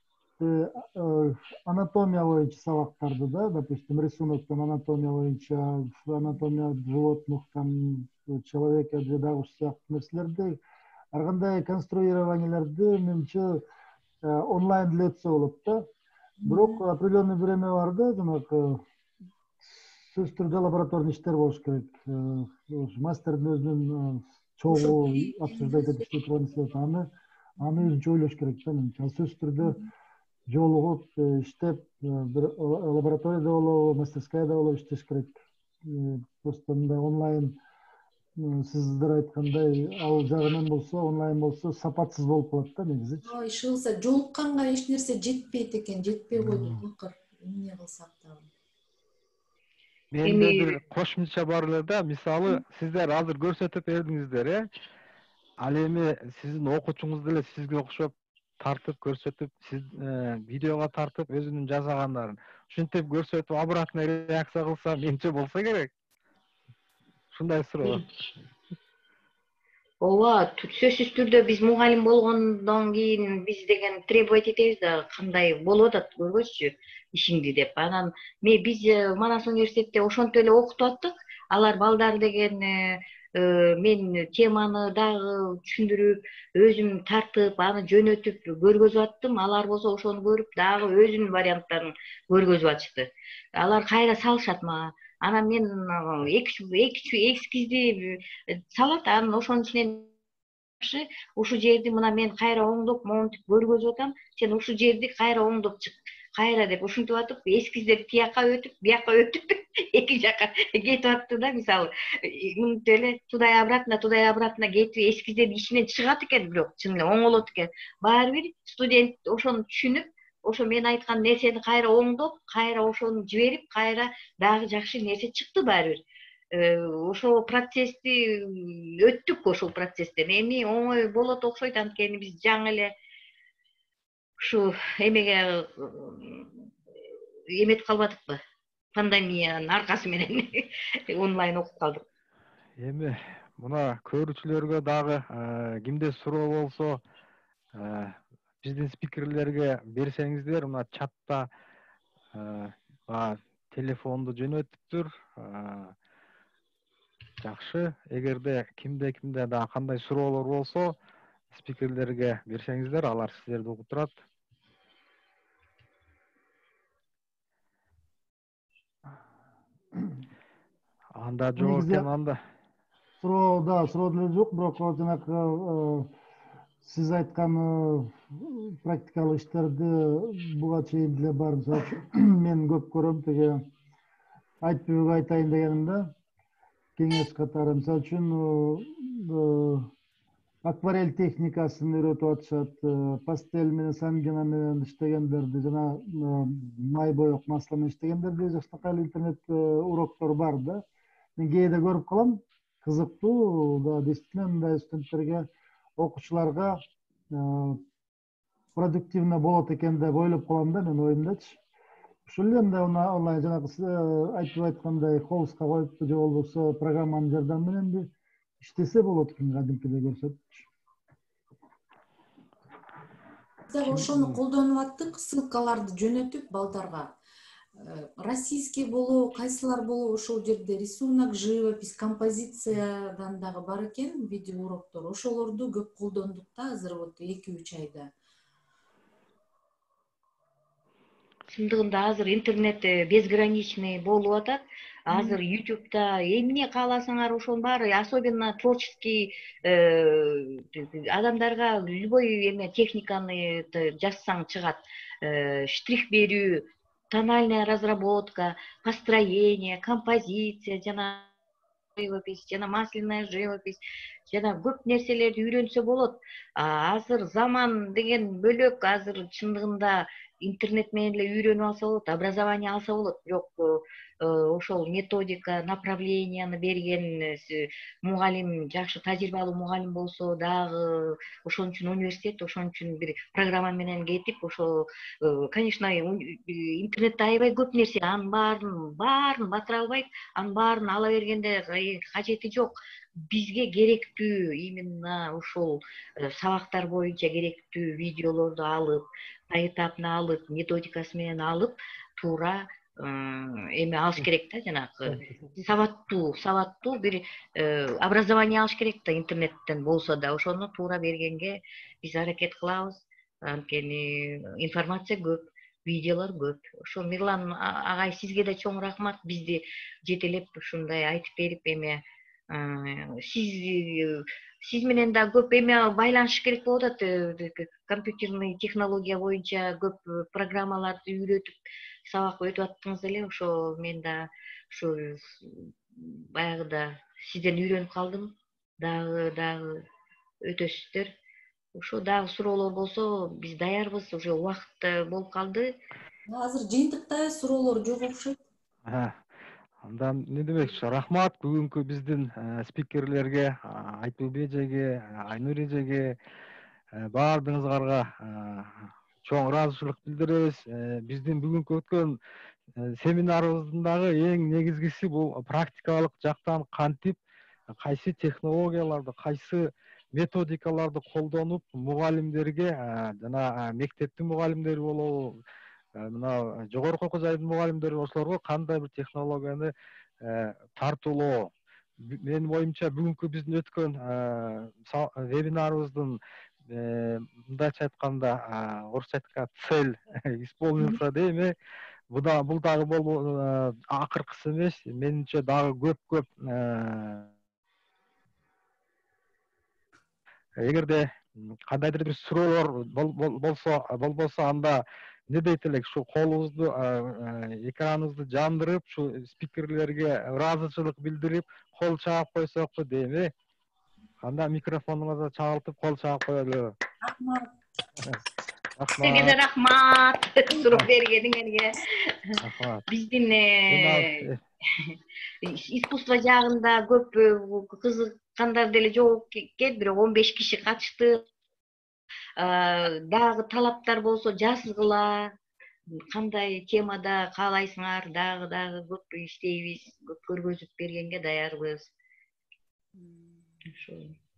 анатомия боюнча сабактарды да, допустим, рисуноктон анатомия боюнча, анатомия животных, человека же дагы ушул сыяктуу нерселерди, ар кандай конструированиелерди менимче онлайн деле өтсө болот да. Бирок определенный бир эме бар да, жанагы сөзсүз түрдө лабораторный иштер болуш керек. Мастердин өзүнүн чогуу обсуждать этип иштей турган нерселер. Аны аны өзүнчө ойлош керек да менимче. Ал сөзсүз түрдө жолугуп иштеп бир лабораторияда болобу, мастерскаяда болобу иштеш керек. Просто мындай онлайн сиздер айткандай ал жагынан болсо, онлайн болсо сапатсыз болуп калат да негизичи. ой иши кылса жолукканга эч нерсе жетпейт экен, жетпей койду такыр эмне кылсак дагы. Менде бир кошумча бар эле да, мисалы сиздер азыр көрсөтүп бердиңиздер, э? Ал эми сиздин окуучуңуз деле сизге окшоп тартып көрсөтүп, сиз видеого тартып өзүнүн жасагандарын ушинтип көрсөтүп обратный реакция кылса менче болсо керек. Ушундай суроо. Ооба, сөзсүз түрдө биз мугалим болгондон кийин биз деген требовать этебиз да, кандай болуп атат көргөзчү ишиңди деп. Анан мен биз Манас университетте ошентип эле окутуп аттык. Алар балдар деген мен теманы дагы түшүндүрүп, өзүм тартып, аны жөнөтүп көргөзүп аттым. Алар болсо ошону көрүп дагы өзүнүн варианттарын көргөзүп атышты. Алар кайра салышат мага. Анан мен эки эскизди салат, анан ошонун ичинен ушу жерди мына мен кайра оңдоп, монтип көргөзүп атам. Сен ушу жерди кайра оңдоп чык. Кайра деп ушинтип атып, эскиздер тияка өтүп, бияка өтүп, эки жака кетип атты да, мисалы. Мынтип эле туда обратно, туда обратно кетип, эскиздердин ичинен чыгат экен, бирок чын эле оңолот экен. Баары бир студент ошону түшүнүп, ошо мен айткан нерсени кайра оңдоп, кайра ошону жиберип, кайра дагы жакшы нерсе чыкты баары бир. Ошол процессти өттүк, ошол процесстен. Эми оңой болот окшойт, анткени биз жаңы эле ушу эмеге эметип калбадыкпы? Пандемиянын аркасы менен онлайн окуп калдык. Эми мына көрүүчүлөргө дагы кимде суроо болсо биздин спикерлерге берсеңиздер, мына чатта телефонду жөнөтүптүр. Жакшы, эгерде кимде кимде дагы кандай суроолор болсо, спикерлерге берсеңиздер, алар сиздерди угуп турат. Анда жок экен, анда. Суроо, да, суроо деле жок, бирок жанагы сиз айткан практикалык иштерди буга чейин деле бар. Мен көп көрөм, теге айтпайбы айтайын дегенимде. Кеңеш катары, мисалы үчүн акварель техникасын үйрөтүп атышат, пастель менен, сангина менен иштегендерди, жана май боек, масло менен иштегендерди жакшынакай эле интернет уроктор бар да. Мен кээде көрүп калам, кызыктуу да, действительно мындай студенттерге, окуучуларга продуктивно болот экен деп ойлоп калам да, мен оюмдачы. Ушул эле мындай онлайн жанагы айтып айткандай холстка коюп же болбосо программанын жардамы менен иштесе болот экен, кадимкидей көрсөтүчү. Биз ошону колдонуп аттык, ссылкаларды жөнөтүп балдарга. Российский болобу, кайсылар болобу, ошол жерде рисунок, живопись, композициядан дагы бар экен видео уроктор. Ошолорду көп колдондук да азыр вот эки үч айда. Чындыгында азыр интернет безграничный болуп атат. Азыр ютубта эмне кааласаңар ошонун баары, особенно творческий адамдарга любой эме техниканы жазсаң чыгат. Штрих берүү, тональная разработка, построение, композиция, жана живопись, жана масляная живопись, жана көп нерселерди үйрөнсө болот. Азыр заман деген бөлөк, азыр чындыгында интернет менен эле үйрөнүп алса болот, образование алса болот. Бирок ошол методика, направленияны берген мугалим, жакшы тажрыйбалуу мугалим болсо дагы, ошон үчүн университет, ошон үчүн бир программа менен кетип, ошо, конечно, интернетте аябай көп нерсе, анын баарын, баарын батыра албайт, анын баарын ала бергенде кажети жок. Бизге керектүү именно ушул сабактар боюнча керектүү видеолорду алып, поэтапно алып, методикасы менен алып, туура эме алыш керек да, жанагы сабаттуу, сабаттуу бир образование алыш керек да, интернеттен болсо да, ошону туура бергенге биз аракет кылабыз. Анткени информация көп, видеолор көп. Ошо Мирлан агай, сизге да чоң рахмат, бизди жетелеп ушундай айтып берип, эме сиз сиз менен да көп эме байланышыш керек болуп атат. Компьютерный технология боюнча көп программаларды үйрөтүп сабак өтүп аттыңыз эле. Ошо мен да ушу баягыда сизден үйрөнүп калдым. Дагы дагы өтөсүздөр. Ошо дагы суроолор болсо биз даярбыз. Уже убакыт болуп калды. Азыр жыйынтыкта суроолор жок окшойт. Андан не демекчи, рахмат бүгүнкү биздин спикерлерге, Айтылбек эжеге, Айнур эжеге, баардыгыңыздарга чоң ыраазычылык билдиребиз. Биздин бүгүнкү өткөн семинарыбыздын дагы эң негизгиси бул практикалык жактан кантип кайсы технологияларды, кайсы методикаларды колдонуп мугалимдерге, жана мектептин мугалимдери болобу, мына жогорку окуу жайдын мугалимдери ошолорго кандай бир технологияны тартуулоо. Менин оюмча бүгүнкү биздин өткөн вебинарыбыздын мындайча айтканда, орусча айтканда цель исполнился дейм. Бул дагы акыркысы эмес, менимче дагы көп-көп эгерде кандайдыр бир суроолор болсо, болбосо анда не дейт элек, ушу колубузду, экраныбызды жандырып, ушу спикерлерге ыраазычылык билдирип, кол чаап койсокпу дейм, э? Анда микрофонуңузду чагылтып кол чаап коелу. Рахмат. Сизге да рахмат суроо бергениңерге. Рахмат. Биздин искусство жагында көп кызыккандар деле жок экен, бирок он беш киши катышты. Дагы талаптар болсо жазгыла. Кандай темада каалайсыңар, дагы дагы көп иштейбиз, көп көргөзүп бергенге даярбыз.